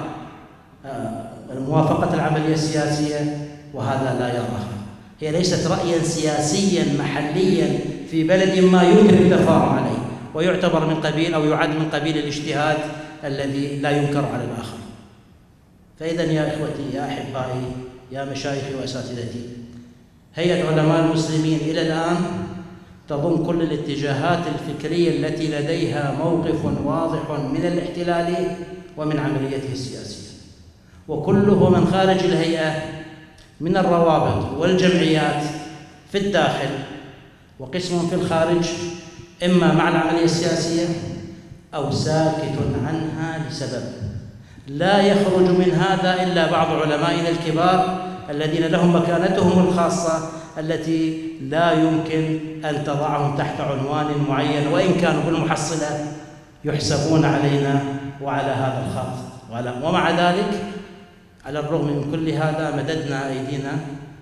موافقة العملية السياسية وهذا لا يراها. هي ليست رأيا سياسيا محليا في بلد ما يمكن التفاهم عليه ويعتبر من قبيل أو يعد من قبيل الاجتهاد الذي لا ينكر على الآخر. فإذا يا إخوتي يا أحبائي يا مشايخي وأساتذتي، هيئة علماء المسلمين إلى الآن تضم كل الاتجاهات الفكرية التي لديها موقف واضح من الاحتلال ومن عمليته السياسية، وكله من خارج الهيئة من الروابط والجمعيات في الداخل وقسم في الخارج إما مع العملية السياسية أو ساكت عنها لسبب. لا يخرج من هذا إلا بعض علمائنا الكبار الذين لهم مكانتهم الخاصة التي لا يمكن أن تضعهم تحت عنوان معين، وإن كانوا بالمحصلة يحسبون علينا وعلى هذا الخط. ومع ذلك على الرغم من كل هذا مددنا أيدينا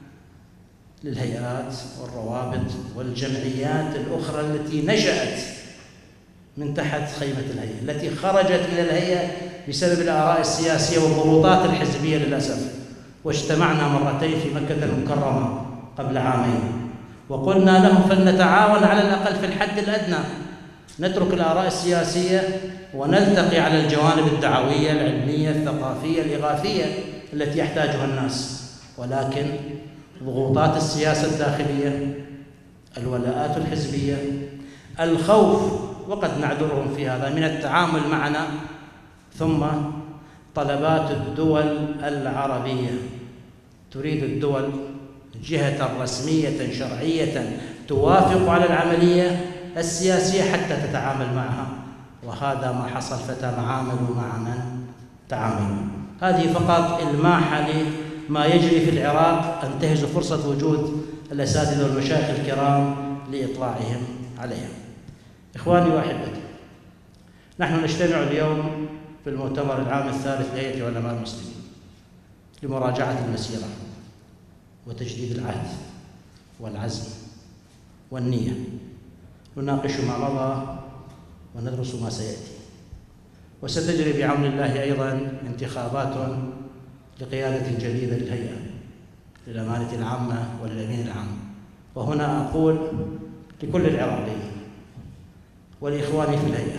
للهيئات والروابط والجمعيات الأخرى التي نشأت من تحت خيمة الهيئة، التي خرجت من الهيئة بسبب الآراء السياسية والضغوطات الحزبية للأسف. واجتمعنا مرتين في مكة المكرمة قبل عامين وقلنا لهم فلنتعاون على الأقل في الحد الأدنى، نترك الآراء السياسية ونلتقي على الجوانب الدعوية العلمية الثقافية الإغاثية التي يحتاجها الناس. ولكن ضغوطات السياسة الداخلية، الولاءات الحزبية، الخوف وقد نعذرهم في هذا من التعامل معنا، ثم طلبات الدول العربية. تريد الدول جهة رسمية شرعية توافق على العملية السياسية حتى تتعامل معها، وهذا ما حصل، فتعاملوا مع من تعاملوا. هذه فقط إلماحة لما يجري في العراق، أنتهز فرصة وجود الأساتذة والمشايخ الكرام لإطلاعهم عليها. إخواني وأحبتي، نحن نجتمع اليوم في المؤتمر العام الثالث لهيئة علماء المسلمين لمراجعة المسيرة وتجديد العهد والعزم والنية، نناقش ما مضى وندرس ما سيأتي. وستجري بعون الله أيضا انتخابات لقيادة جديدة للهيئة للأمانة العامة وللأمين العام. وهنا أقول لكل العراقيين ولإخواني في الهيئة،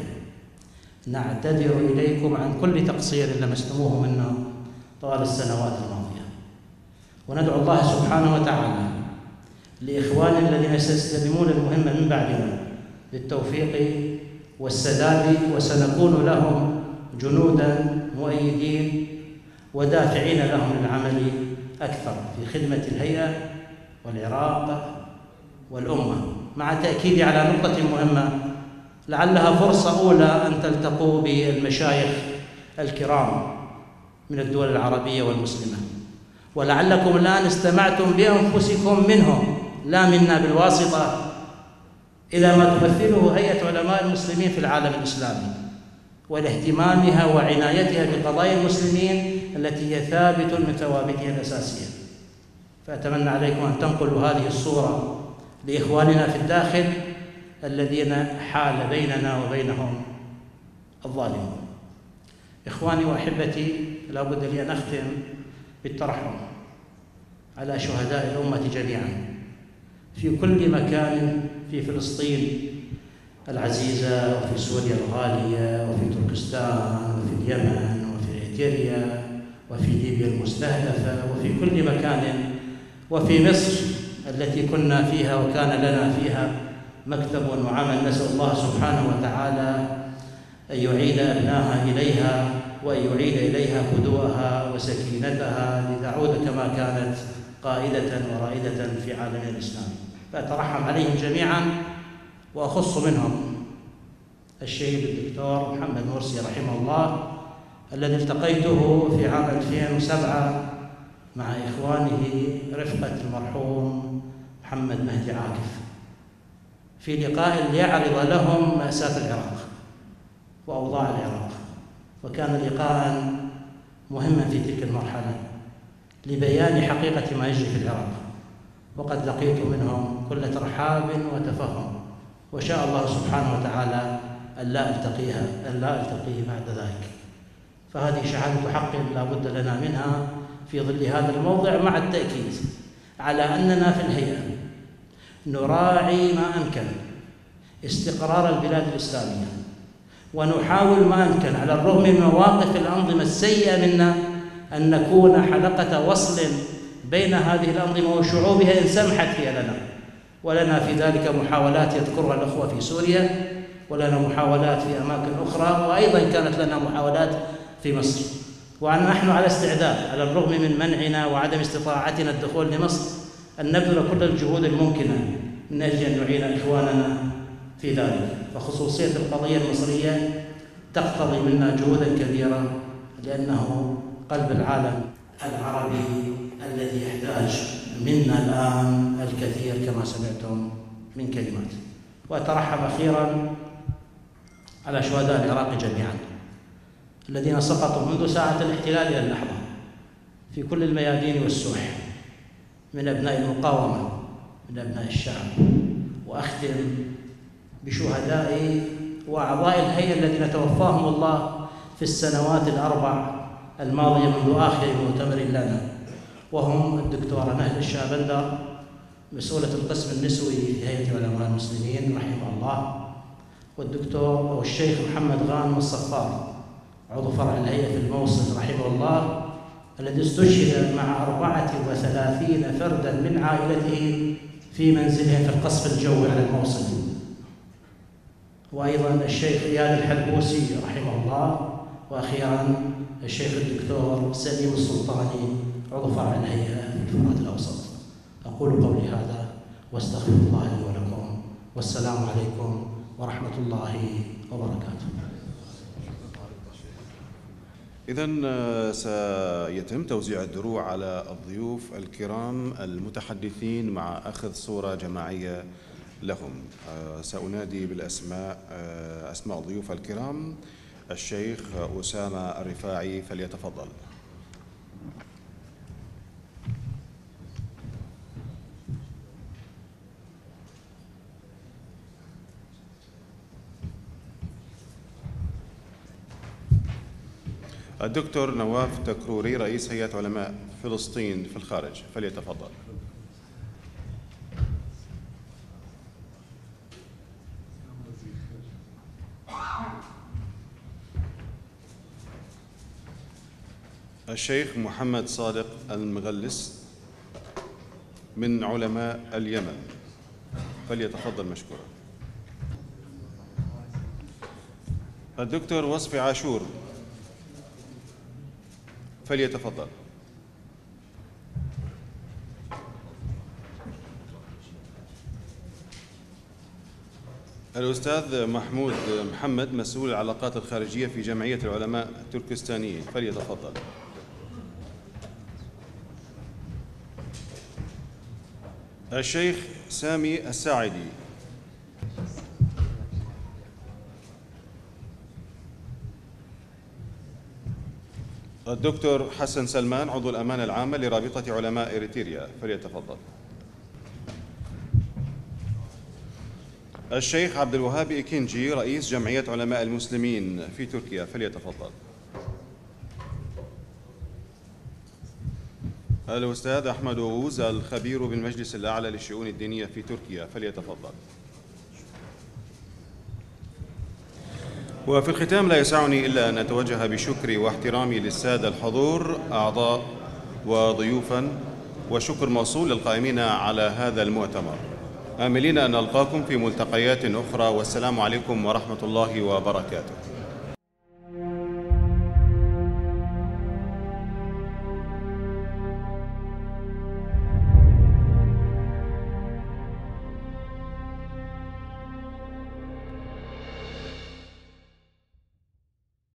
نعتذر إليكم عن كل تقصير لمستموه منا طوال السنوات الماضية، وندعو الله سبحانه وتعالى لإخواننا الذين سيستلمون المهمة من بعدنا بالتوفيق والسداد، وسنكون لهم جنودا مؤيدين ودافعين لهم للعمل أكثر في خدمة الهيئة والعراق والأمة، مع تأكيدي على نقطة مهمة لعلها فرصة أولى أن تلتقوا بالمشايخ الكرام من الدول العربية والمسلمة، ولعلكم الآن استمعتم بأنفسكم منهم لا منا بالواسطة إلى ما تمثله هيئة علماء المسلمين في العالم الإسلامي ولاهتمامها وعنايتها بقضايا المسلمين التي هي ثابت من ثوابتها الأساسية. فأتمنى عليكم أن تنقلوا هذه الصورة لإخواننا في الداخل الذين حال بيننا وبينهم الظالمون. إخواني وأحبتي، لا بد لي أن أختم بالترحم على شهداء الأمة جميعا في كل مكان في فلسطين العزيزة، وفي سوريا الغالية، وفي تركستان، وفي اليمن، وفي إيرتريا، وفي ليبيا المستهدفة، وفي كل مكان، وفي مصر التي كنا فيها وكان لنا فيها مكتب وعمل. نسأل الله سبحانه وتعالى أن يعيد أبناها إليها وأن يعيد إليها هدوءها وسكينتها لتعود كما كانت قائدة ورائدة في عالم الإسلام. فأترحم عليهم جميعا، وأخص منهم الشهيد الدكتور محمد مرسي رحمه الله، الذي التقيته في عام 2007 مع إخوانه رفقة المرحوم محمد مهدي عاكف في لقاء ليعرض لهم مأساة العراق وأوضاع العراق، وكان لقاء مهما في تلك المرحلة لبيان حقيقة ما يجري في العراق. وقد لقيت منهم كل ترحاب وتفهم، وشاء الله سبحانه وتعالى أن لا ألتقيه بعد ذلك. فهذه شهادة حق لا بد لنا منها في ظل هذا الموضع، مع التأكيد على أننا في الهيئة نراعي ما أمكن استقرار البلاد الإسلامية، ونحاول ما أمكن على الرغم من مواقف الأنظمة السيئة منا أن نكون حلقة وصل بين هذه الأنظمة وشعوبها إن سمحت هي لنا. ولنا في ذلك محاولات يذكرها الأخوة في سوريا، ولنا محاولات في أماكن أخرى، وأيضا كانت لنا محاولات في مصر. ونحن على استعداد على الرغم من منعنا وعدم استطاعتنا الدخول لمصر أن نبذل كل الجهود الممكنة من أجل أن نعين إخواننا في ذلك. فخصوصية القضية المصرية تقتضي منا جهودا كبيرة، لأنه قلب العالم العربي الذي يحتاج منا الآن الكثير كما سمعتم من كلمات. وأترحم أخيرا على شهداء العراق جميعا الذين سقطوا منذ ساعة الاحتلال إلى اللحظة في كل الميادين والسوح، من أبناء المقاومة، من أبناء الشعب. وأختم بشهداء وأعضاء الهيئة الذين توفاهم الله في السنوات الأربع الماضية منذ آخر مؤتمر لنا، وهم الدكتورة نهل الشابندر مسؤولة القسم النسوي في هيئة علماء المسلمين رحمه الله، والدكتور الشيخ محمد غانم الصفار عضو فرع الهيئة في الموصل رحمه الله، الذي استشهد مع 34 فردا من عائلته في منزلهم في القصف الجوي على الموصل. وأيضا الشيخ إياد الحلبوسي رحمه الله، وأخيرا الشيخ الدكتور سليم السلطاني عضو فرع الهيئة في الفرات الأوسط. أقول قولي هذا واستغفر الله لي ولكم، والسلام عليكم ورحمة الله وبركاته. إذن سيتم توزيع الدروع على الضيوف الكرام المتحدثين مع أخذ صورة جماعية لهم. سأنادي بالأسماء، أسماء الضيوف الكرام. الشيخ أسامة الرفاعي فليتفضل. الدكتور نواف تكروري رئيس هيئة علماء فلسطين في الخارج فليتفضل. الشيخ محمد صادق المغلس من علماء اليمن فليتفضل مشكورا. الدكتور وصفي عاشور فليتفضل. الأستاذ محمود محمد مسؤول العلاقات الخارجية في جمعية العلماء التركستانيين فليتفضل. الشيخ سامي الساعدي. الدكتور حسن سلمان عضو الأمانة العامة لرابطة علماء إريتريا فليتفضل. الشيخ عبد الوهاب إكنجي رئيس جمعية علماء المسلمين في تركيا فليتفضل. الأستاذ أحمد أوز الخبير بالمجلس الأعلى للشؤون الدينية في تركيا فليتفضل. وفي الختام لا يسعني إلا أن أتوجه بشكري واحترامي للسادة الحضور أعضاء وضيوفا، وشكر موصول للقائمين على هذا المؤتمر، آملين أن نلقاكم في ملتقيات أخرى، والسلام عليكم ورحمة الله وبركاته.